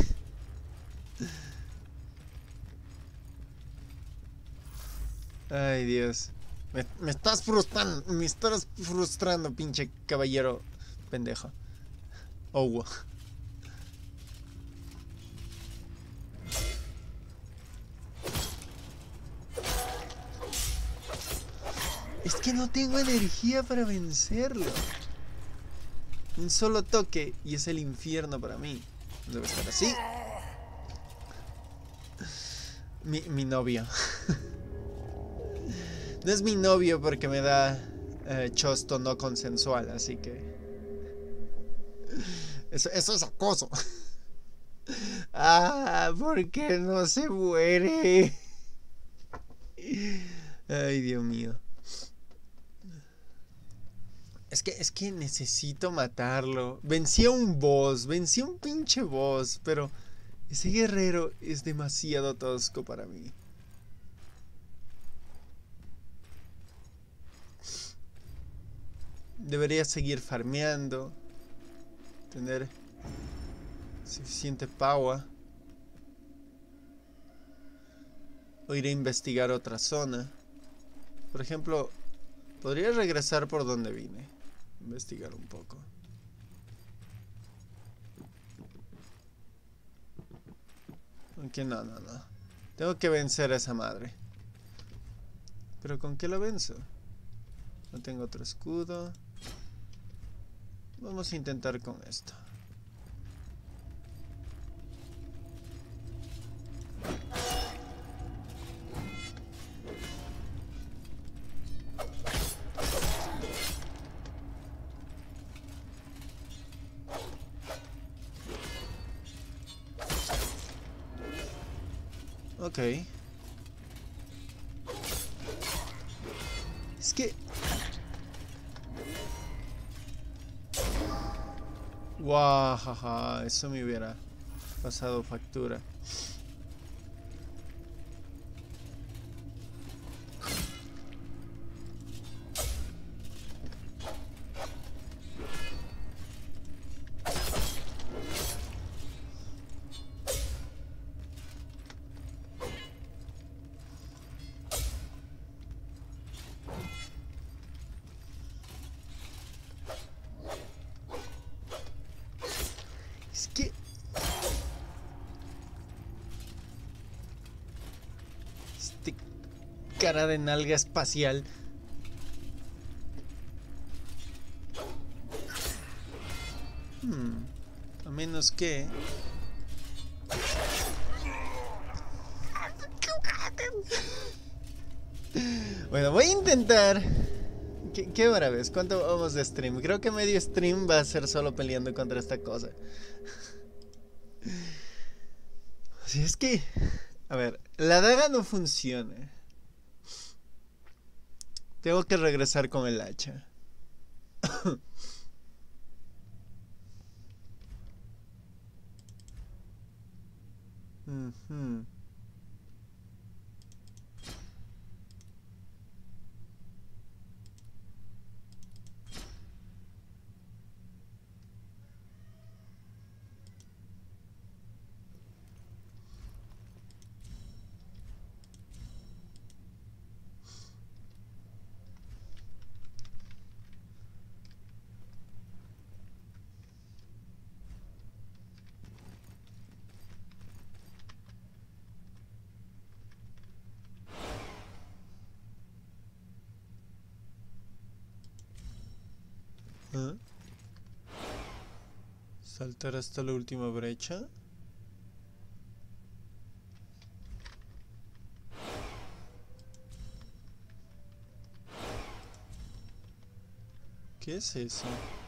Ay, Dios. Me, me estás frustrando, me estás frustrando, pinche caballero pendejo. Oh, wow. Es que no tengo energía para vencerlo. Un solo toque y es el infierno para mí. Debe estar así. Mi, mi novio. No es mi novio porque me da eh, chosto no consensual, así que... Eso, eso es acoso. Ah, ¿por qué no se muere? Ay, Dios mío. Es que, es que necesito matarlo. Vencí a un boss, vencí a un pinche boss, pero ese guerrero es demasiado tosco para mí. Debería seguir farmeando, tener suficiente power, o ir a investigar otra zona. Por ejemplo, podría regresar por donde vine, investigar un poco. Aunque no, no, no. Tengo que vencer a esa madre. ¿Pero con qué lo venzo? No tengo otro escudo. Vamos a intentar con esto. Ok. Es que... Guau, jaja, eso me hubiera pasado factura. Es que... Este cara de nalga espacial. Hmm. A menos que... Bueno, voy a intentar... ¿Qué, qué hora ves? ¿Cuánto vamos de stream? Creo que medio stream va a ser solo peleando contra esta cosa. Si es que... A ver, la daga no funciona. Tengo que regresar con el hacha. uh-huh. ¿Ah? Saltar hasta la última brecha. ¿Qué es eso?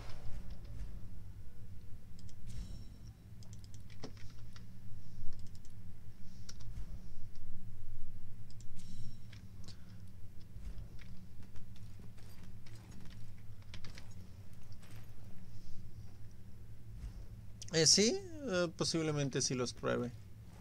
Eh, sí, eh, posiblemente sí los pruebe.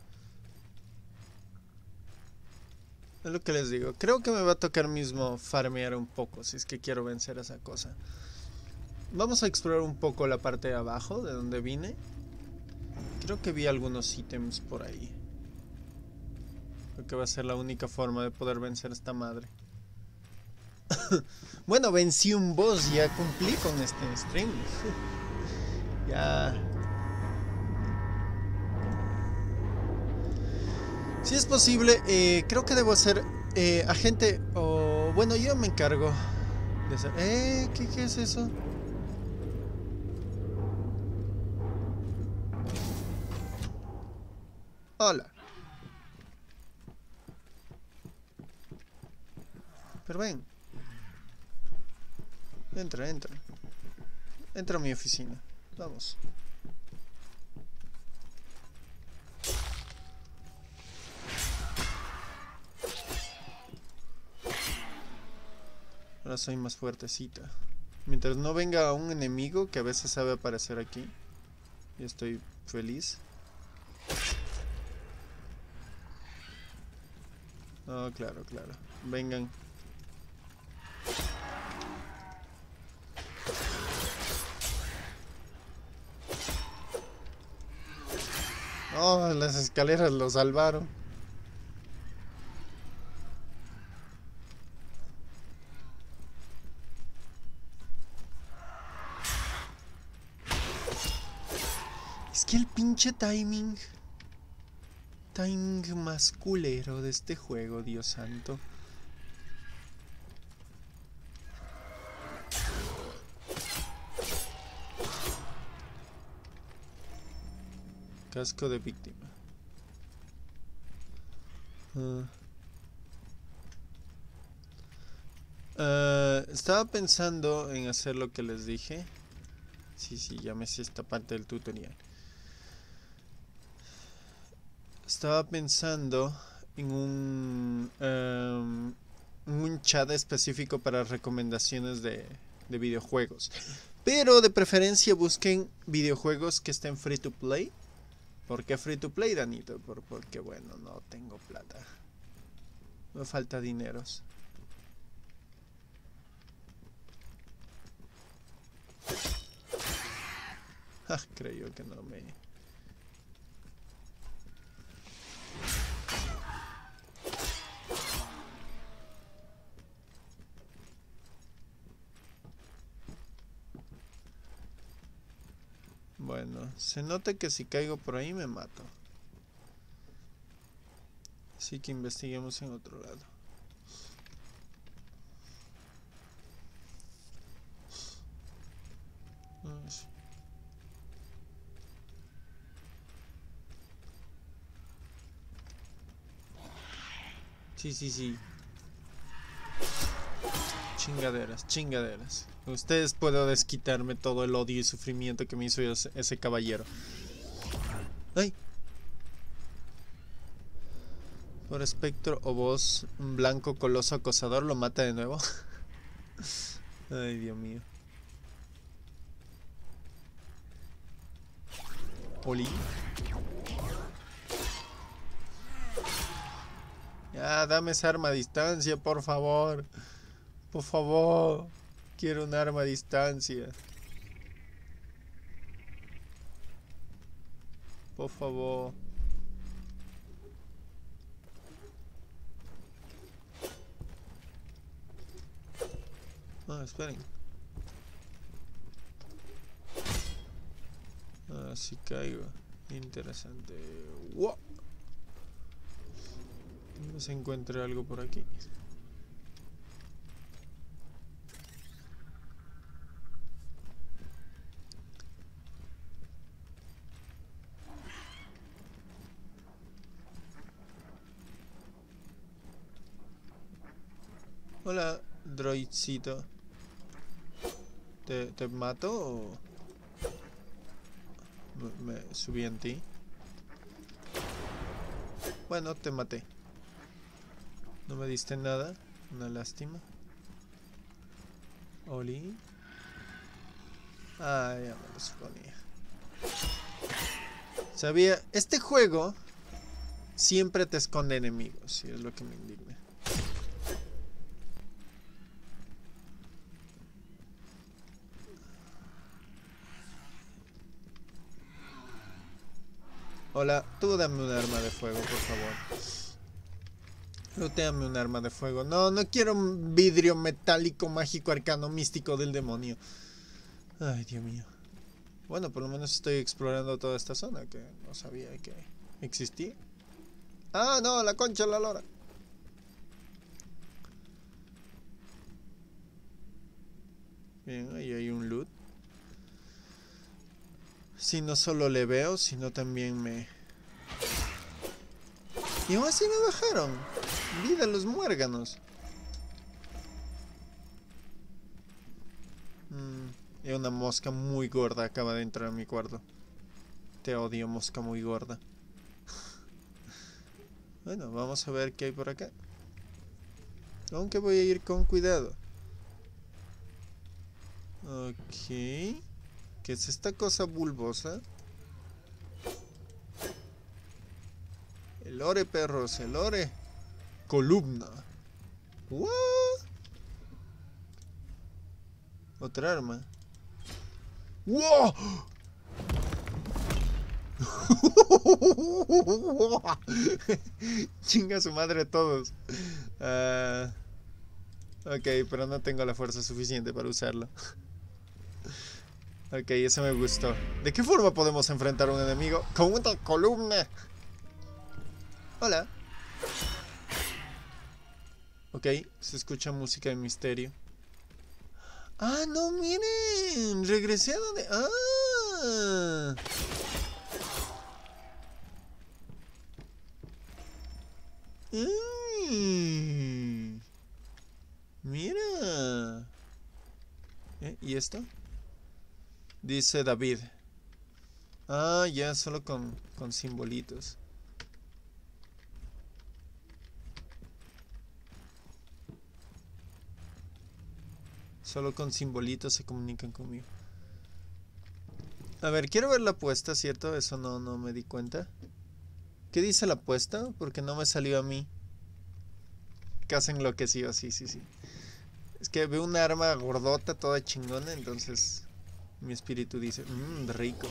Es lo que les digo. Creo que me va a tocar mismo farmear un poco si es que quiero vencer a esa cosa. Vamos a explorar un poco la parte de abajo de donde vine. Creo que vi algunos ítems por ahí. Creo que va a ser la única forma de poder vencer a esta madre. Bueno, vencí un boss, ya cumplí con este stream. Ya... Si es posible, eh, creo que debo ser eh, agente o... Bueno, yo me encargo de ser... ¿Eh? ¿Qué, qué es eso? Hola. Pero ven. Entra, entra. Entra a mi oficina. Vamos. Ahora soy más fuertecita. Mientras no venga un enemigo que a veces sabe aparecer aquí, yo estoy feliz. Oh, claro, claro. Vengan. Oh, las escaleras lo salvaron. Es que el pinche timing... Timing más culero de este juego, Dios santo. Casco de víctima. Uh. Uh, estaba pensando en hacer lo que les dije. Sí, sí, ya me sé esta parte del tutorial. Estaba pensando en un, um, un chat específico para recomendaciones de, de videojuegos. Pero de preferencia busquen videojuegos que estén free to play. ¿Por qué free to play, Danito? Por, porque bueno, no tengo plata. Me falta dineros. Ah, creo que no me... Bueno, se nota que si caigo por ahí me mato. Así que investiguemos en otro lado. Ah, sí. Sí, sí, sí. Chingaderas, chingaderas. Ustedes puedo desquitarme todo el odio y sufrimiento que me hizo ese, ese caballero. ¡Ay! Por espectro o voz, un blanco coloso acosador lo mata de nuevo. Ay, Dios mío. Oli. Ya, dame esa arma a distancia, por favor. Por favor. Quiero un arma a distancia. Por favor. Ah, esperen. Ah, sí caigo. Interesante. ¡Wow! No se encuentra algo por aquí. Hola, droidcito. ¿Te, te mato o...? Me, me subí en ti. Bueno, te maté. No me diste nada. Una lástima. Oli. Ah, ya me lo suponía. Sabía... Este juego siempre te esconde enemigos. Y es lo que me indigna. Hola, tú dame un arma de fuego, por favor. Lootéame un arma de fuego. No, no quiero un vidrio metálico, mágico, arcano, místico del demonio. Ay, Dios mío. Bueno, por lo menos estoy explorando toda esta zona que no sabía que existía. Ah, no, la concha de la lora. Bien, ahí hay un loot. Si no solo le veo, sino también me... Y aún así me bajaron. Vida los muérganos. Mm, y una mosca muy gorda acaba de entrar a mi cuarto. Te odio, mosca muy gorda. Bueno, vamos a ver qué hay por acá. Aunque voy a ir con cuidado. Ok. ¿Qué es esta cosa bulbosa? El ore, perros, el ore. Columna. ¿What? Otra arma. ¡Wow! Chinga su madre todos. Uh, ok, pero no tengo la fuerza suficiente para usarlo. Ok, eso me gustó. ¿De qué forma podemos enfrentar a un enemigo? Con una columna. Hola. Ok, se escucha música de misterio. Ah, no, miren. Regresé a donde... Ah. Mm. Mira. ¿Eh? ¿Y esto? Dice David. Ah, ya, solo con, con simbolitos. Solo con simbolitos se comunican conmigo. A ver, quiero ver la apuesta, ¿cierto? Eso no, no me di cuenta. ¿Qué dice la apuesta? Porque no me salió a mí. Casi enloquecido, sí, sí, sí. Es que veo un arma gordota, toda chingona, entonces mi espíritu dice, mmm, rico.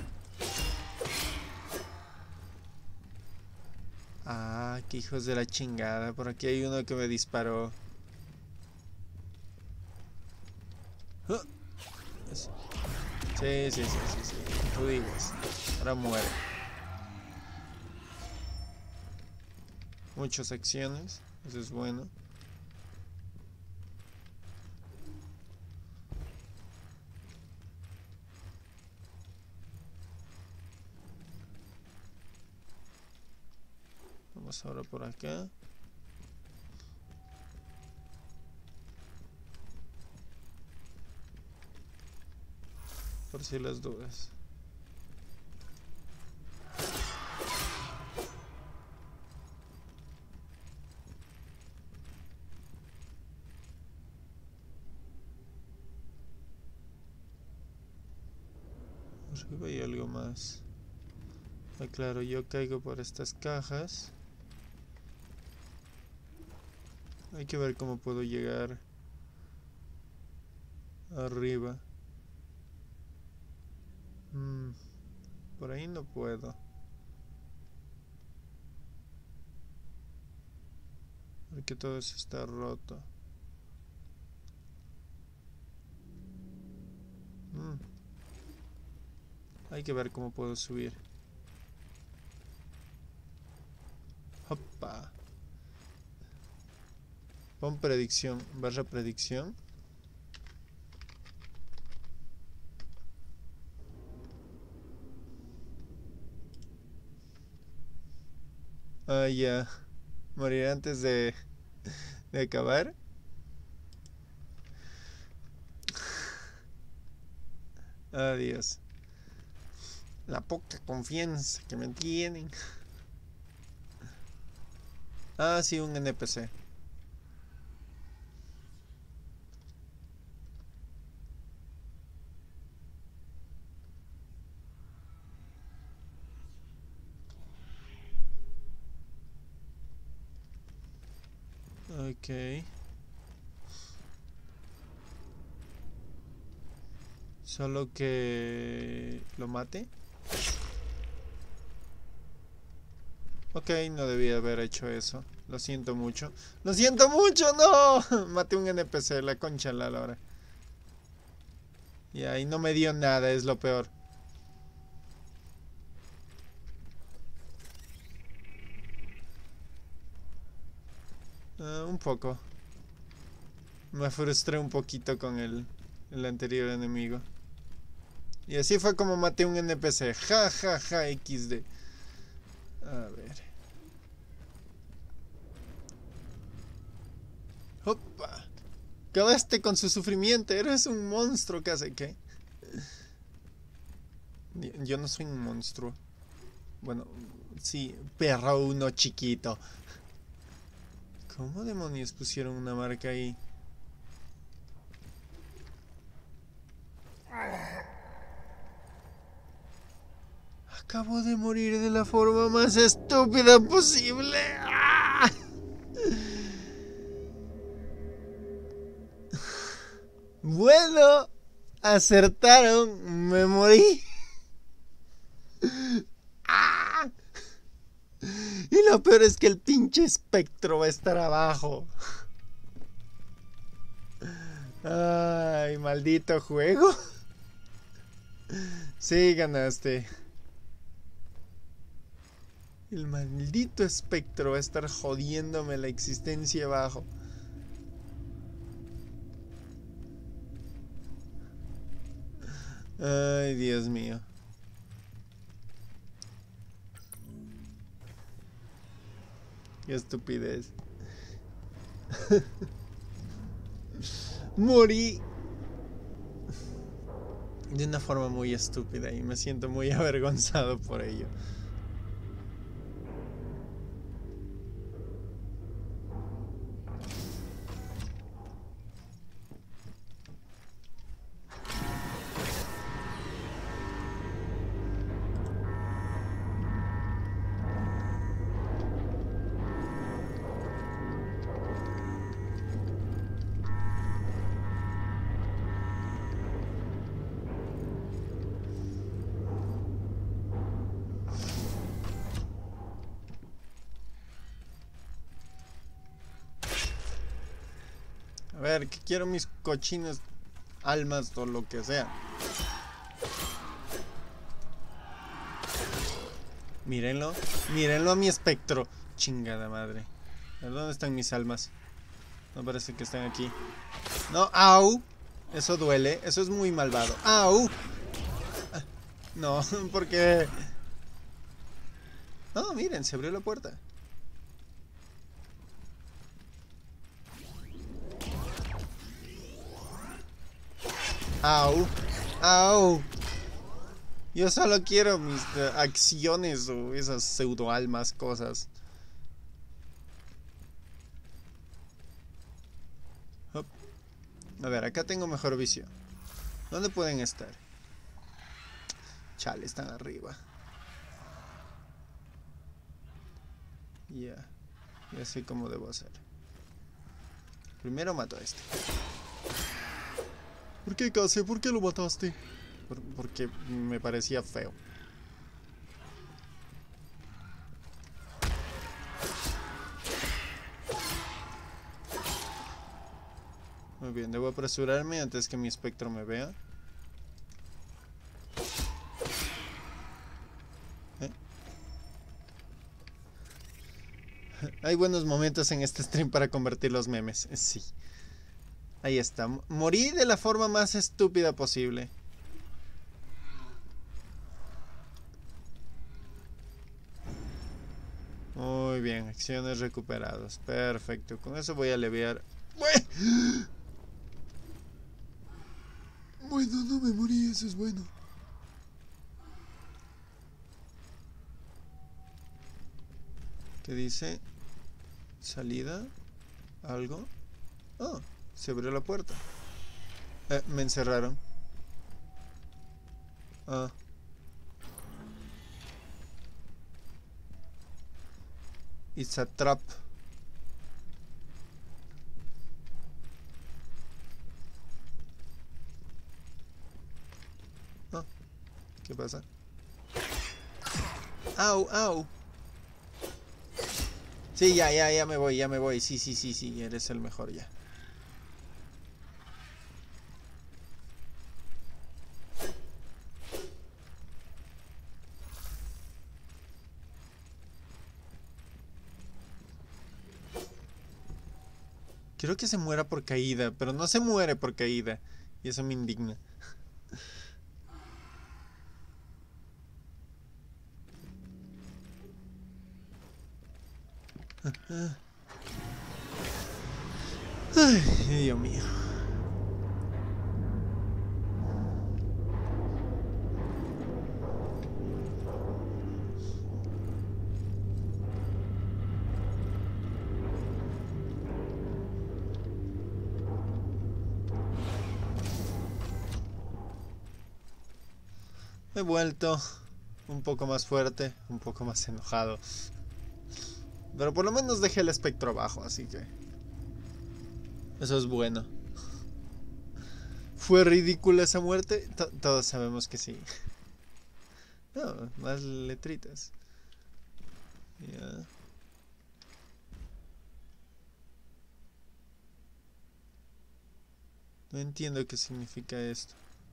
Ah, qué hijos de la chingada. Por aquí hay uno que me disparó. Uh, sí, sí, sí, sí, sí. Tú digas. Ahora muere. Muchas acciones. Eso es bueno. Vamos ahora por acá. Por si las dudas. Arriba hay algo más. Ah, claro, yo caigo por estas cajas. Hay que ver cómo puedo llegar arriba. Mm, por ahí no puedo. Porque todo eso está roto. Mm. Hay que ver cómo puedo subir. Opa. Pon predicción. Barra predicción. Ah, ya. Morir antes de, de acabar. Adiós. La poca confianza que me tienen. Ah, sí, un N P C. Ok. Solo que lo mate. Ok, no debía haber hecho eso. Lo siento mucho. ¡Lo siento mucho! ¡No! Maté un N P C, la concha la lora. Y ahí no me dio nada, es lo peor. Uh, un poco. Me frustré un poquito con el, el anterior enemigo. Y así fue como maté un N P C. Ja, ja, ja, equis de. A ver. ¡Opa! Acabaste con su sufrimiento. Eres un monstruo, ¿qué hace qué? Yo no soy un monstruo. Bueno, sí, perro uno chiquito. ¿Cómo demonios pusieron una marca ahí? Acabo de morir de la forma más estúpida posible. ¡Ah! Bueno, acertaron, me morí. ¡Ah! Y lo peor es que el pinche espectro va a estar abajo. Ay, maldito juego. Sí, ganaste. El maldito espectro va a estar jodiéndome la existencia abajo. Ay, Dios mío. Qué estupidez. Morí de una forma muy estúpida y me siento muy avergonzado por ello. ver, que quiero mis cochinas almas o lo que sea. Mírenlo, mírenlo a mi espectro. Chingada madre. A ver, ¿dónde están mis almas? No parece que están aquí. No, au. Eso duele, eso es muy malvado. Au. No, porque... No, miren, se abrió la puerta. Au. Au. Yo solo quiero mis uh, acciones o esas pseudo almas, cosas. Hop. A ver, acá tengo mejor visión. ¿Dónde pueden estar? Chale, están arriba. Ya. Yeah. Ya sé cómo debo hacer. Primero mato a este. ¿Por qué, Case? ¿Por qué lo mataste? Por, porque me parecía feo. Muy bien, debo apresurarme antes que mi espectro me vea. ¿Eh? Hay buenos momentos en este stream para convertir los memes. Sí. Ahí está. Morí de la forma más estúpida posible. Muy bien, acciones recuperadas. Perfecto. Con eso voy a aliviar. Bueno, no me morí, eso es bueno. ¿Qué dice? ¿Salida? ¿Algo? Oh, se abrió la puerta. Eh, me encerraron. Ah. It's a trap. Ah. ¿Qué pasa? Au, au. Sí, ya, ya, ya me voy, ya me voy. Sí, sí, sí, sí, eres el mejor ya. Quiero que se muera por caída, pero no se muere por caída. Y eso me indigna. Ay, Dios mío. He vuelto un poco más fuerte, un poco más enojado. Pero por lo menos dejé el espectro abajo, así que... Eso es bueno. ¿Fue ridícula esa muerte? T Todos sabemos que sí. No, más letritas. Ya. No entiendo qué significa esto.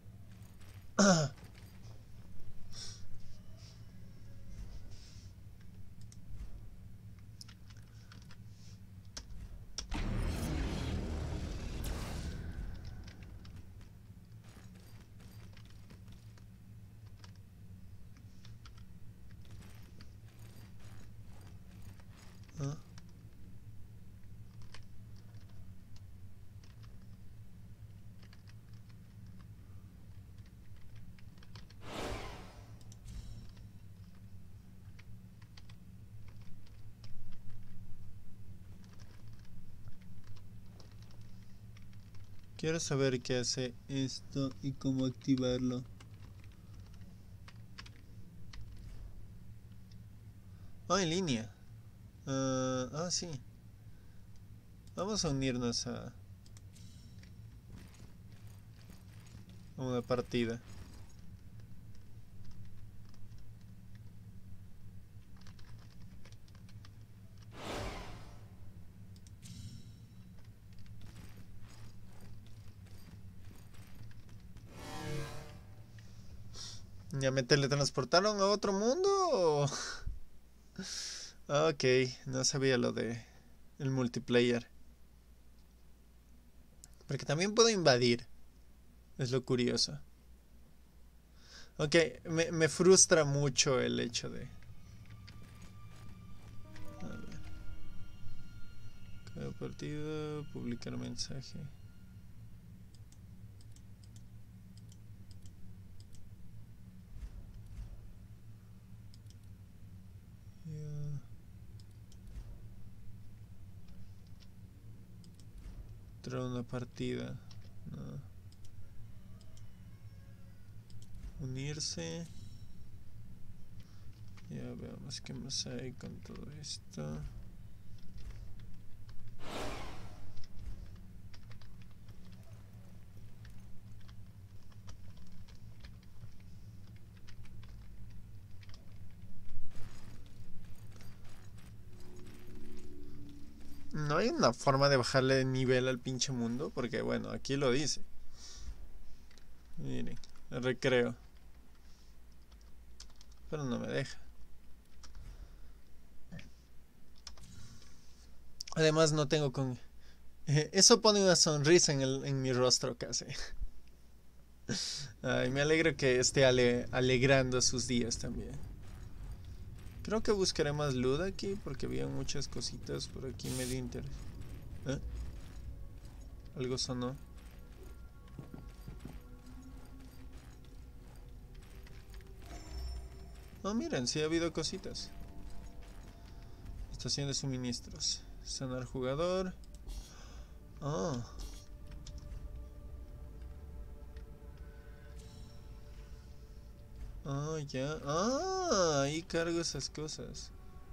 ¿Ah? Quiero saber qué hace esto y cómo activarlo. Oh, en línea. Uh, ah, sí. Vamos a unirnos a, a una partida. ¿Ya me teletransportaron a otro mundo? O... ok, no sabía lo de el multiplayer. Porque también puedo invadir. Es lo curioso. Ok, me, me frustra mucho el hecho de... A ver. Cada partido, publicar mensaje. Yeah. Entrar a una partida. No. Unirse. Ya veamos qué más hay con todo esto. No hay una forma de bajarle de nivel al pinche mundo, porque bueno, aquí lo dice. Miren, el recreo. Pero no me deja. Además no tengo con... Eso pone una sonrisa en, el, en mi rostro casi. Ay, me alegro que esté ale, alegrando sus días también. Creo que buscaré más loot aquí porque había muchas cositas por aquí medio interés. ¿Eh? Algo sonó. Oh, miren, sí ha habido cositas. Estación de suministros. Sanar jugador. Oh. Oh, ya. Ah, ahí cargo esas cosas.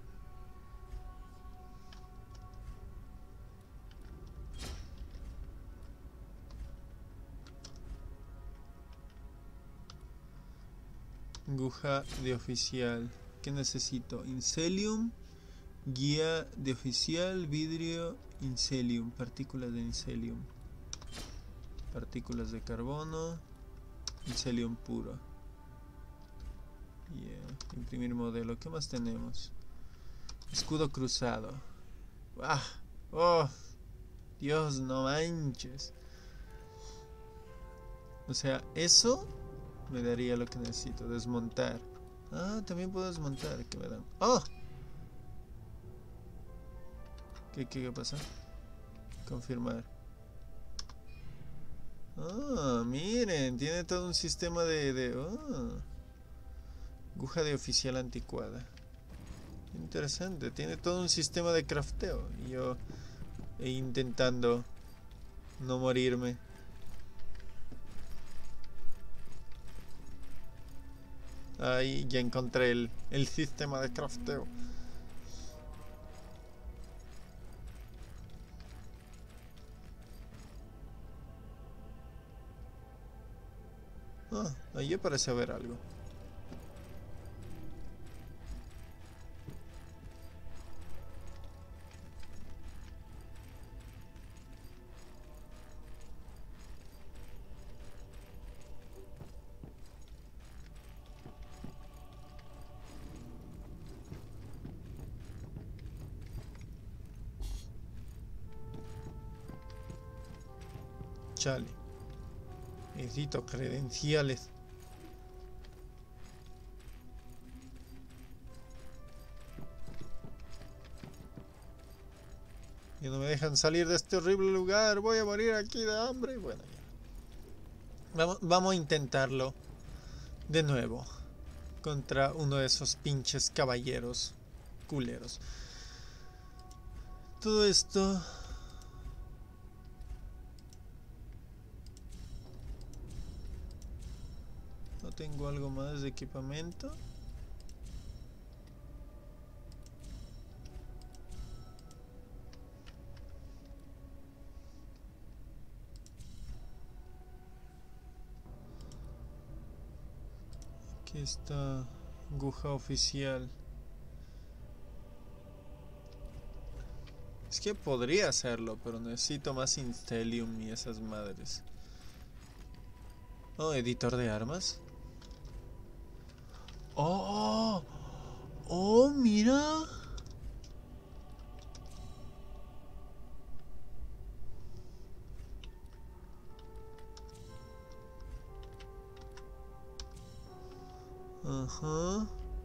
Aguja de oficial. ¿Qué necesito? Incelium. Guía de oficial. Vidrio. Incelium. Partículas de incelium. Partículas de carbono. Incelium puro. Yeah. Imprimir modelo. ¿Qué más tenemos? Escudo cruzado. Ah. Oh. Dios, no manches. O sea, eso me daría lo que necesito. Desmontar. Ah, también puedo desmontar. ¿Qué me dan? ¡Oh! ¿Qué, qué, qué pasa? Confirmar. Ah, miren. Tiene todo un sistema de... de oh. Aguja de oficial anticuada. Interesante. Tiene todo un sistema de crafteo. Y yo intentando no morirme. Ahí ya encontré el, el sistema de crafteo. Ah, ahí parece haber algo. Chale. Necesito credenciales. Y no me dejan salir de este horrible lugar. Voy a morir aquí de hambre. Bueno, ya. Vamos, vamos a intentarlo de nuevo. Contra uno de esos pinches caballeros culeros. Todo esto... ¿No tengo algo más de equipamiento? Aquí está aguja oficial. Es que podría hacerlo, pero necesito más Incelium y esas madres. Oh, editor de armas. Oh, oh, mira. Ajá.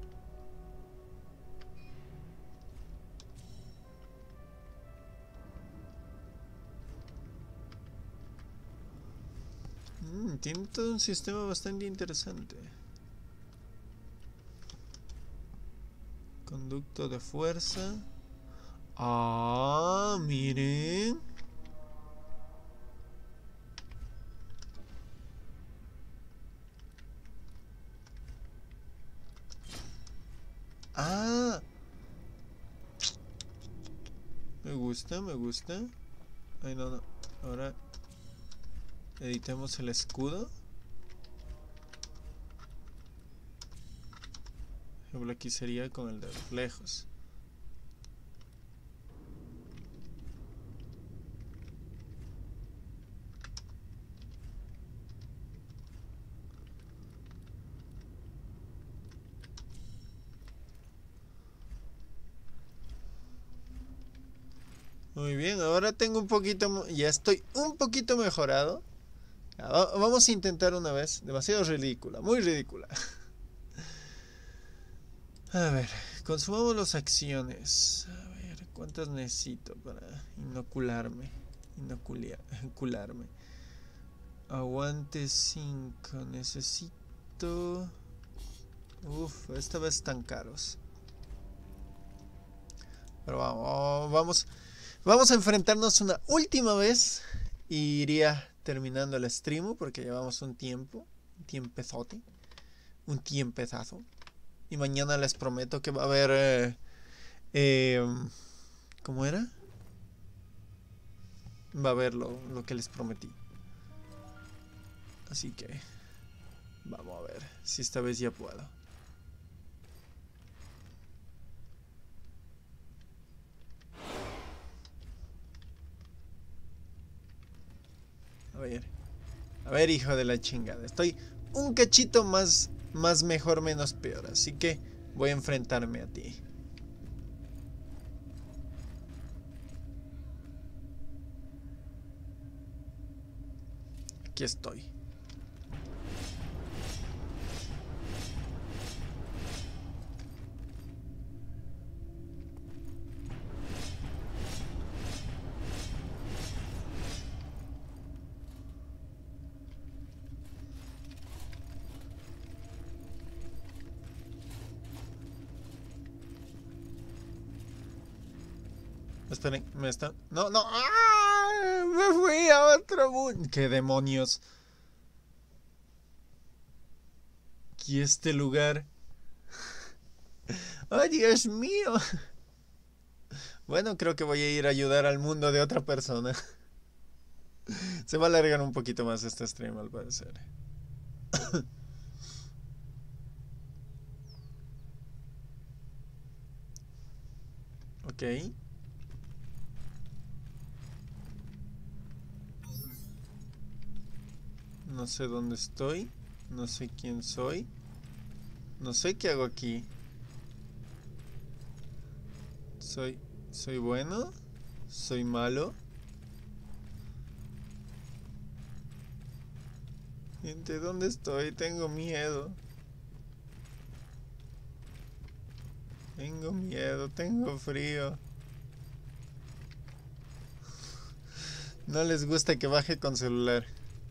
Mm, tiene todo un sistema bastante interesante. Conducto de fuerza. Ah, miren. Ah, me gusta, me gusta. Ay, no, no. Ahora editemos el escudo. Por ejemplo, aquí sería con el de reflejos. Muy bien, ahora tengo un poquito, ya estoy un poquito mejorado. Vamos a intentar una vez, demasiado ridícula, muy ridícula. A ver, consumamos las acciones. A ver, ¿cuántas necesito para inocularme? Inocularme. Aguante cinco, necesito... Uf, esta vez están caros. Pero vamos, vamos, vamos a enfrentarnos una última vez. Y iría terminando el stream porque llevamos un tiempo, un tiempezote, un tiempezazo. Y mañana les prometo que va a haber... Eh, eh, ¿Cómo era? Va a haber lo, lo que les prometí. Así que... Vamos a ver si esta vez ya puedo. A ver. A ver, hijo de la chingada. Estoy un cachito más, más mejor, menos peor. Así que voy a enfrentarme a ti. Aquí estoy. Esperen, me están... No, no. ¡Ah! Me fui a otro mundo. ¿Qué demonios? ¿Y este lugar? ¡Oh, Dios mío! Bueno, creo que voy a ir a ayudar al mundo de otra persona. Se va a alargar un poquito más este stream, al parecer. Ok. No sé dónde estoy. No sé quién soy. No sé qué hago aquí. Soy... ¿Soy bueno? ¿Soy malo? Gente, ¿dónde estoy? Tengo miedo. Tengo miedo, tengo frío. No les gusta que baje con celular.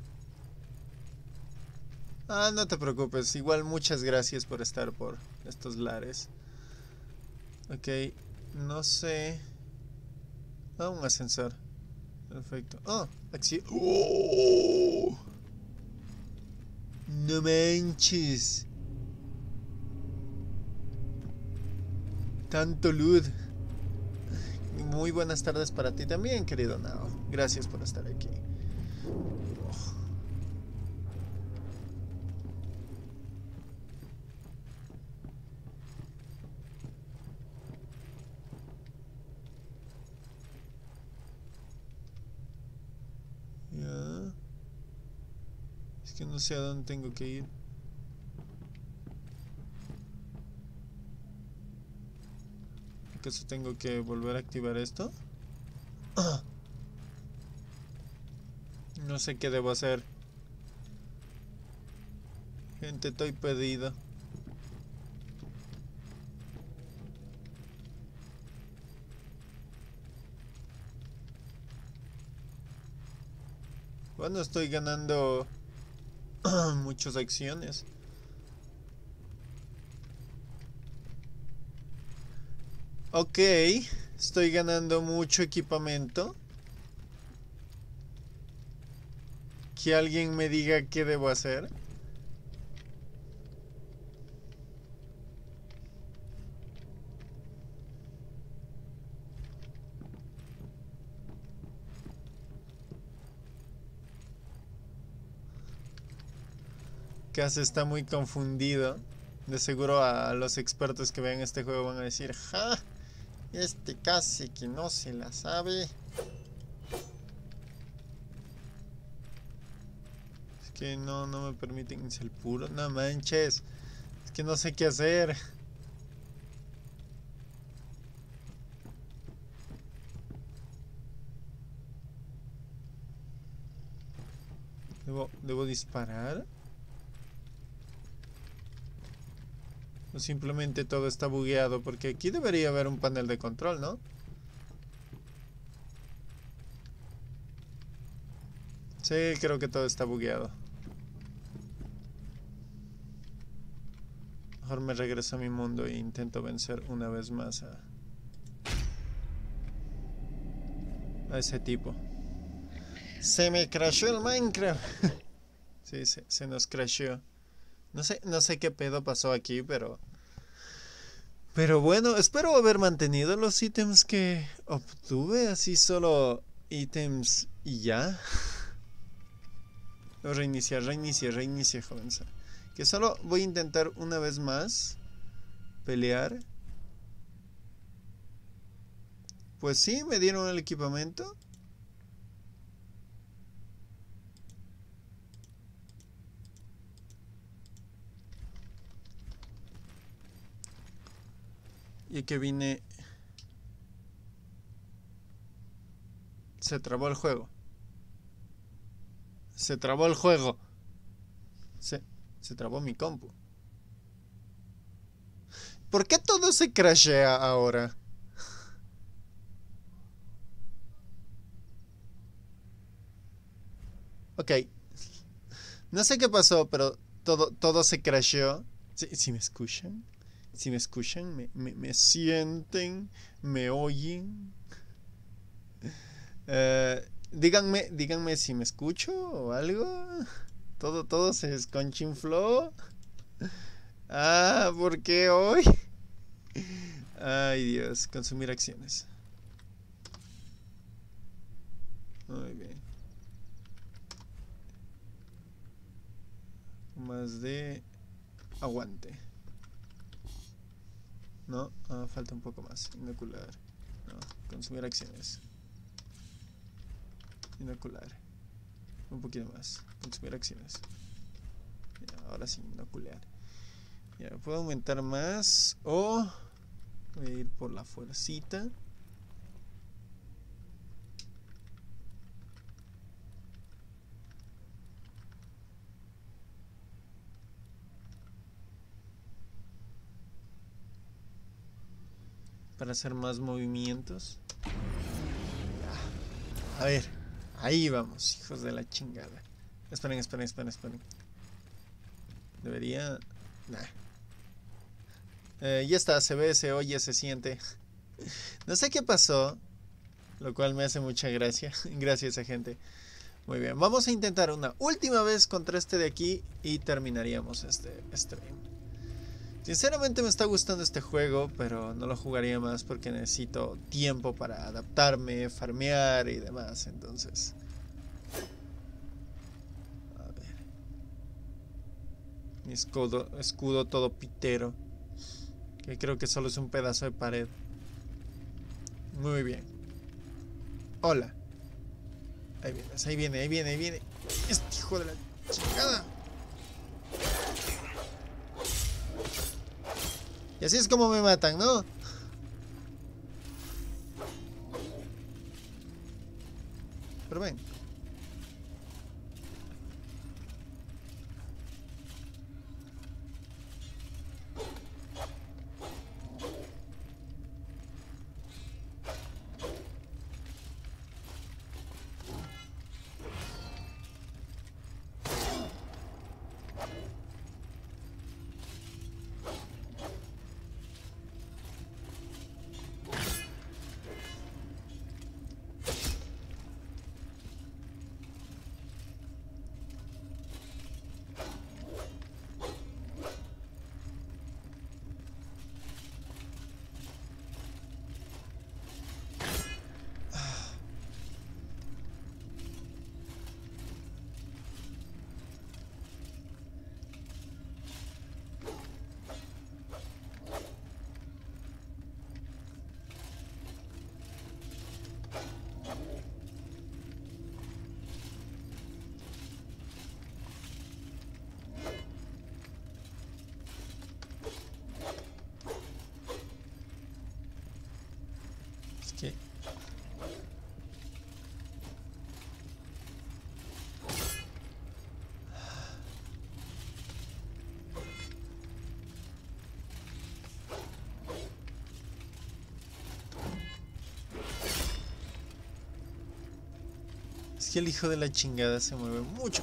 Ah, no te preocupes. Igual muchas gracias por estar por estos lares. Ok, no sé. Ah, un ascensor. Perfecto. Oh, acción. ¡Oh! No manches. Tanto luz. Muy buenas tardes para ti también, querido Nao. Gracias por estar aquí. Oh. Ya. Es que no sé a dónde tengo que ir. ¿Acaso tengo que volver a activar esto? No sé qué debo hacer. Gente, estoy perdido. Bueno, estoy ganando muchas acciones. Ok, estoy ganando mucho equipamiento. Que alguien me diga qué debo hacer. Casi está muy confundido. De seguro a los expertos que vean este juego van a decir, ¡ja! Este casi que no se la sabe. Es que no, no me permiten el puro. No manches. Es que no sé qué hacer. ¿Debo, debo disparar? O simplemente todo está bugueado, porque aquí debería haber un panel de control, ¿no? Sí, creo que todo está bugueado. Mejor me regreso a mi mundo e intento vencer una vez más a... a ese tipo. Se me crashó el Minecraft. Sí, se, se nos crashó. No sé, no sé qué pedo pasó aquí, pero... Pero bueno, espero haber mantenido los ítems que obtuve. Así solo ítems y ya. Reiniciar, reinicia, reinicia, jovenza. Que solo voy a intentar una vez más pelear. Pues sí, me dieron el equipamiento. Y que vine... Se trabó el juego. Se trabó el juego. Se, se trabó mi compu. ¿Por qué todo se crashea ahora? Ok. No sé qué pasó, pero todo, todo se crasheó. Si, si me escuchan. Si me escuchan, me, me, me sienten, me oyen. Uh, díganme, díganme si me escucho o algo. Todo, todo se desconchinfló. Ah, ¿por qué hoy? Ay, Dios, consumir acciones. Muy bien. Más de aguante. No, ah, falta un poco más. Inocular. No, consumir acciones. Inocular. Un poquito más. Consumir acciones. Ya, ahora sí, inocular. Ya, puedo aumentar más. O voy a ir por la fuercita. Para hacer más movimientos. A ver, ahí vamos, hijos de la chingada. Esperen, esperen, esperen, esperen. Debería... Nah. Eh, ya está, se ve, se oye, se siente. No sé qué pasó, lo cual me hace mucha gracia. Gracias a gente. Muy bien, vamos a intentar una última vez contra este de aquí y terminaríamos este stream. Sinceramente me está gustando este juego, pero no lo jugaría más porque necesito tiempo para adaptarme, farmear y demás, entonces... A ver... Mi escudo, escudo todo pitero, que creo que solo es un pedazo de pared. Muy bien. Hola. Ahí viene, ahí viene, ahí viene, ahí viene. Este hijo de la chingada. Y así es como me matan, ¿no? que el hijo de la chingada se mueve mucho.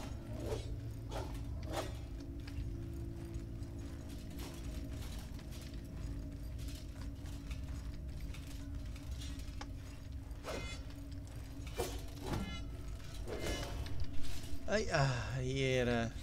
Ay, ahí era.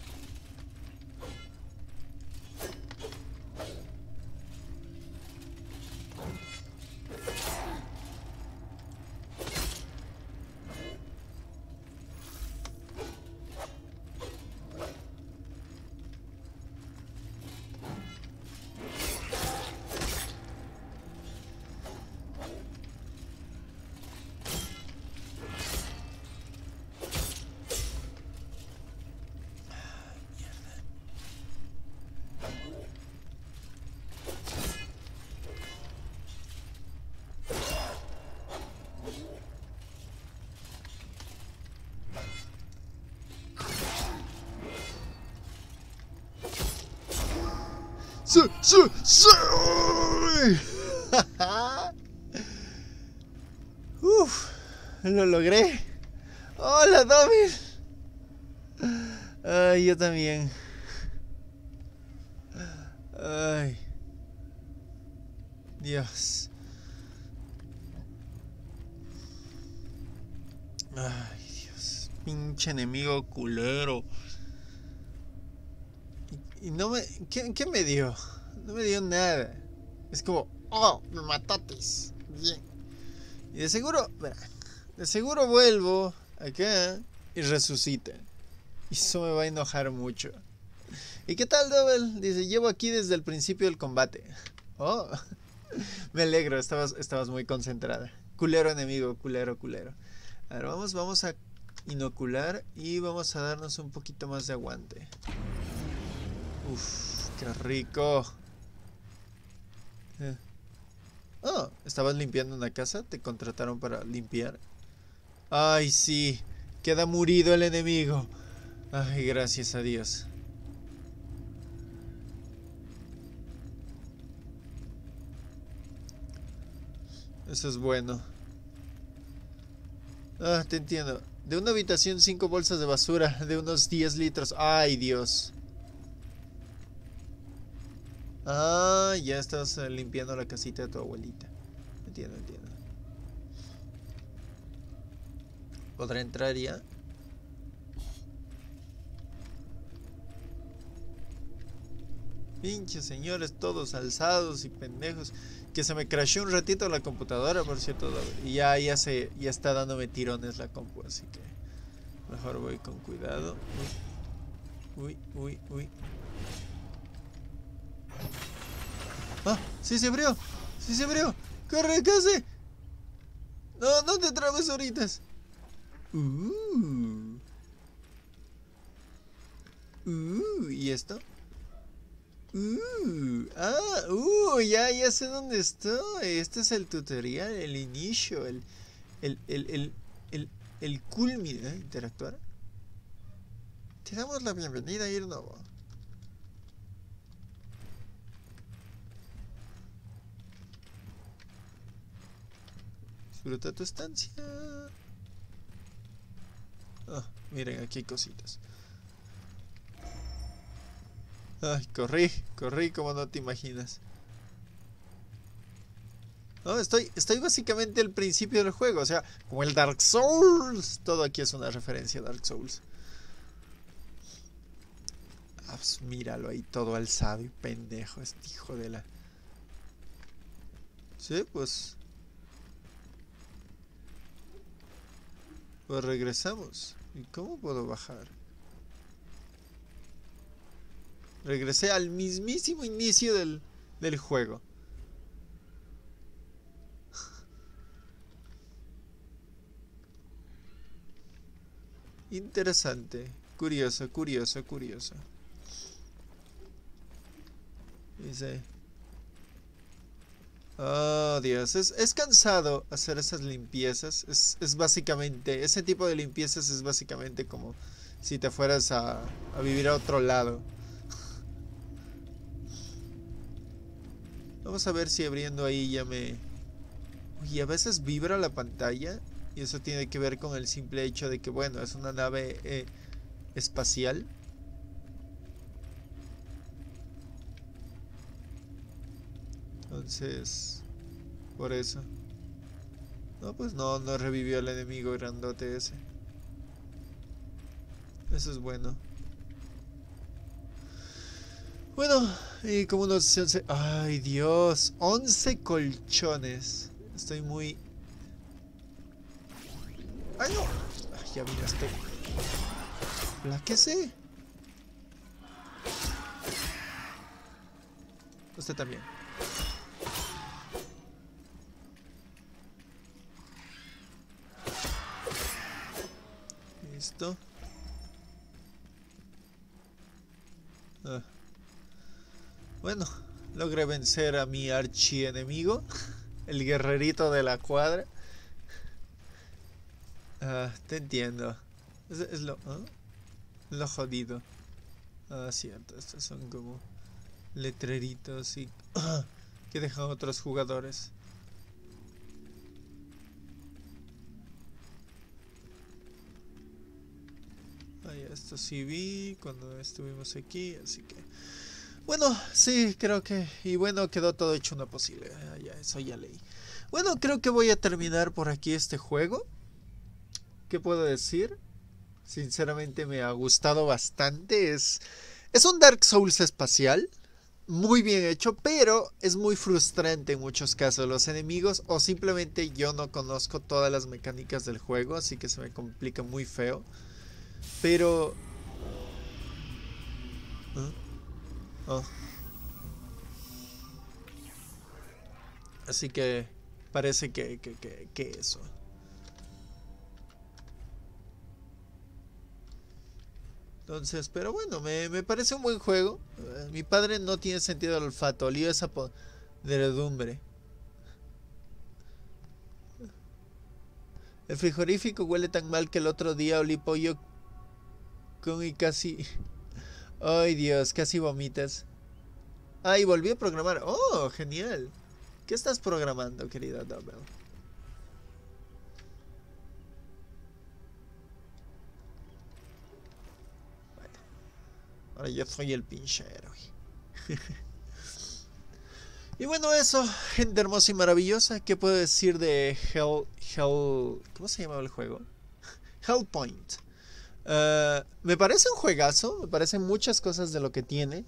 ¡Sí! ¡Sí! ¡Sí! ¡Uf! Lo logré. ¡Hola, David! Ay, yo también. Ay. Dios. Ay, Dios. Pinche enemigo culero. Y no me... ¿Qué, qué me dio? No me dio nada. Es como... ¡Oh! Me matates. Bien. Y de seguro... De seguro vuelvo acá y resucita. Y eso me va a enojar mucho. ¿Y qué tal, Double? Dice, llevo aquí desde el principio del combate. Oh. Me alegro, estabas, estabas muy concentrada. Culero enemigo, culero, culero. A ver, vamos, vamos a inocular y vamos a darnos un poquito más de aguante. Uff, qué rico. Eh. Oh, ¿estabas limpiando una casa? ¿Te contrataron para limpiar? Ay, sí. Queda murido el enemigo. Ay, gracias a Dios. Eso es bueno. Ah, te entiendo. De una habitación, cinco bolsas de basura de unos diez litros. Ay, Dios. Ah, ya estás limpiando la casita de tu abuelita. Entiendo, entiendo. ¿Podrá entrar ya? Pinches señores, todos alzados y pendejos. Que se me crashó un ratito la computadora, por cierto. Y ya, ya, se, ya está dándome tirones la compu, así que mejor voy con cuidado. Uy, uy, uy, uy. ¡Ah! ¡Sí se abrió! ¡Sí se abrió! ¡Corre, casi! ¡No, no te trabes ahorita! Uh. Uh, ¿y esto? Uh, ah, uh, ya, ya sé dónde estoy. Este es el tutorial, el inicio, el, el, el, el, el, el culmine. ¿Eh? ¿Interactuar? Te damos la bienvenida, Irnovo. Disfruta tu estancia. Ah, miren, aquí hay cositas. Ay, corrí, corrí como no te imaginas. No, estoy, estoy básicamente al principio del juego, o sea, como el Dark Souls. Todo aquí es una referencia a Dark Souls. Ah, pues míralo ahí todo alzado y pendejo, este hijo de la... Sí, pues... Pues regresamos. ¿Y cómo puedo bajar? Regresé al mismísimo inicio del, del juego. Interesante. Curioso, curioso, curioso. Dice... Oh, Dios. Es, es cansado hacer esas limpiezas. Es, es básicamente... Ese tipo de limpiezas es básicamente como si te fueras a, a vivir a otro lado. Vamos a ver si abriendo ahí ya me... Uy, a veces vibra la pantalla Y eso tiene que ver con el simple hecho de que, bueno, es una nave eh, espacial. Entonces, por eso. No, pues no, no revivió al enemigo grandote ese. Eso es bueno. Bueno, y como unos once... Ay, Dios. once colchones. Estoy muy... ¡Ay, no! Ay, ya vine este... ¡Pláquese! Usted también. Listo. Ah. Bueno, logré vencer a mi archienemigo, el guerrerito de la cuadra. Ah, te entiendo. Es, es lo, ¿eh? Lo jodido. Ah, cierto, estos son como letreritos y que dejan otros jugadores. Ay, esto sí vi cuando estuvimos aquí, así que... Bueno, sí, creo que... Y bueno, quedó todo hecho una posible. Ah, ya, eso ya leí. Bueno, creo que voy a terminar por aquí este juego. ¿Qué puedo decir? Sinceramente me ha gustado bastante. Es, es un Dark Souls espacial. Muy bien hecho, pero es muy frustrante en muchos casos. Los enemigos o simplemente yo no conozco todas las mecánicas del juego, así que se me complica muy feo. Pero... ¿eh? Oh. Así que parece que, que, que, que eso. Entonces, pero bueno, me, me parece un buen juego. Uh, mi padre no tiene sentido del olfato, olía esa podredumbre. El frigorífico huele tan mal que el otro día olí pollo con y casi... Ay, Dios, casi vomitas. Ah, y volví a programar. Oh, genial. ¿Qué estás programando, querida Double? Bueno, ahora yo soy el pinche héroe. Y bueno, eso, gente hermosa y maravillosa. ¿Qué puedo decir de Hell... Hell... ¿Cómo se llamaba el juego? Hellpoint. Uh, me parece un juegazo. Me parecen muchas cosas de lo que tiene.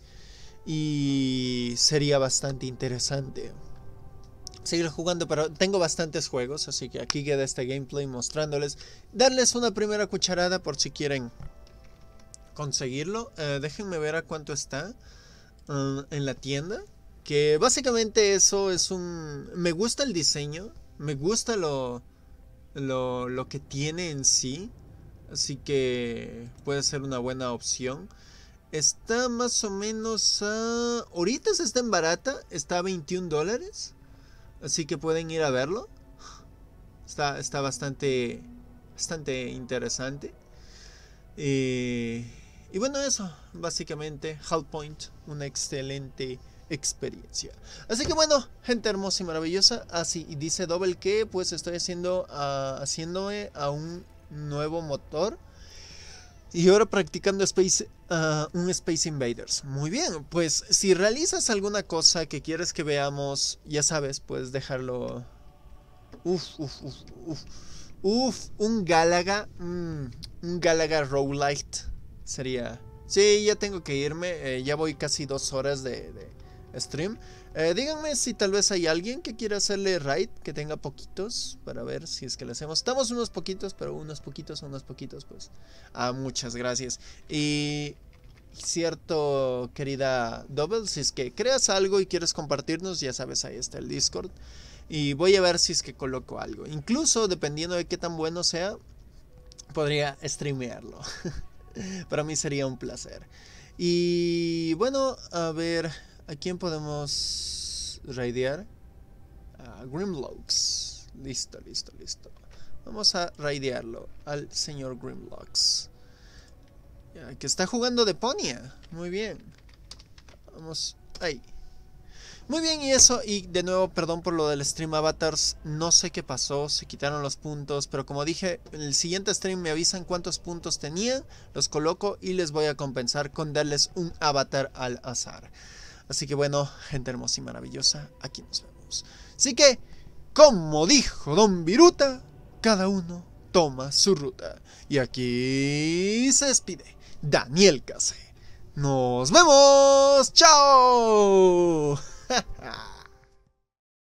Y sería bastante interesante seguir jugando, pero tengo bastantes juegos, así que aquí queda este gameplay mostrándoles, darles una primera cucharada por si quieren conseguirlo. Uh, déjenme ver a cuánto está uh, en la tienda, que básicamente eso es un... Me gusta el diseño, me gusta lo, lo, lo que tiene en sí, así que puede ser una buena opción. Está más o menos a... Ahorita se está en barata, está a veintiún dólares. Así que pueden ir a verlo. Está, está bastante, bastante interesante. Eh, y bueno, eso, básicamente, Hellpoint, una excelente experiencia. Así que bueno, gente hermosa y maravillosa. Así ah, dice Double que pues estoy haciendo, uh, haciéndome a un nuevo motor. Y ahora practicando Space, uh, un Space Invaders. Muy bien, pues si realizas alguna cosa que quieres que veamos, ya sabes, puedes dejarlo. Uf, uf, uf, uf. Uf, un Galaga. Mm, un Galaga Roguelite. Sería... Sí, ya tengo que irme. Eh, ya voy casi dos horas de, de stream. Eh, díganme si tal vez hay alguien que quiera hacerle raid, que tenga poquitos, para ver si es que le hacemos. Estamos unos poquitos, pero unos poquitos, unos poquitos, pues. Ah, muchas gracias. Y cierto, querida Double, si es que creas algo y quieres compartirnos, ya sabes, ahí está el Discord. Y voy a ver si es que coloco algo. Incluso, dependiendo de qué tan bueno sea, podría streamearlo. Para mí sería un placer. Y bueno, a ver... ¿A quién podemos raidear? A Grimlocks. Listo, listo, listo. Vamos a raidearlo al señor Grimlocks. Que está jugando de Ponia. Muy bien. Vamos ahí. Muy bien, y eso, y de nuevo, perdón por lo del stream avatars, no sé qué pasó, se quitaron los puntos, pero como dije, en el siguiente stream me avisan cuántos puntos tenía, los coloco y les voy a compensar con darles un avatar al azar. Así que bueno, gente hermosa y maravillosa, aquí nos vemos. Así que, como dijo Don Viruta, cada uno toma su ruta. Y aquí se despide Daniel Case. ¡Nos vemos! ¡Chao!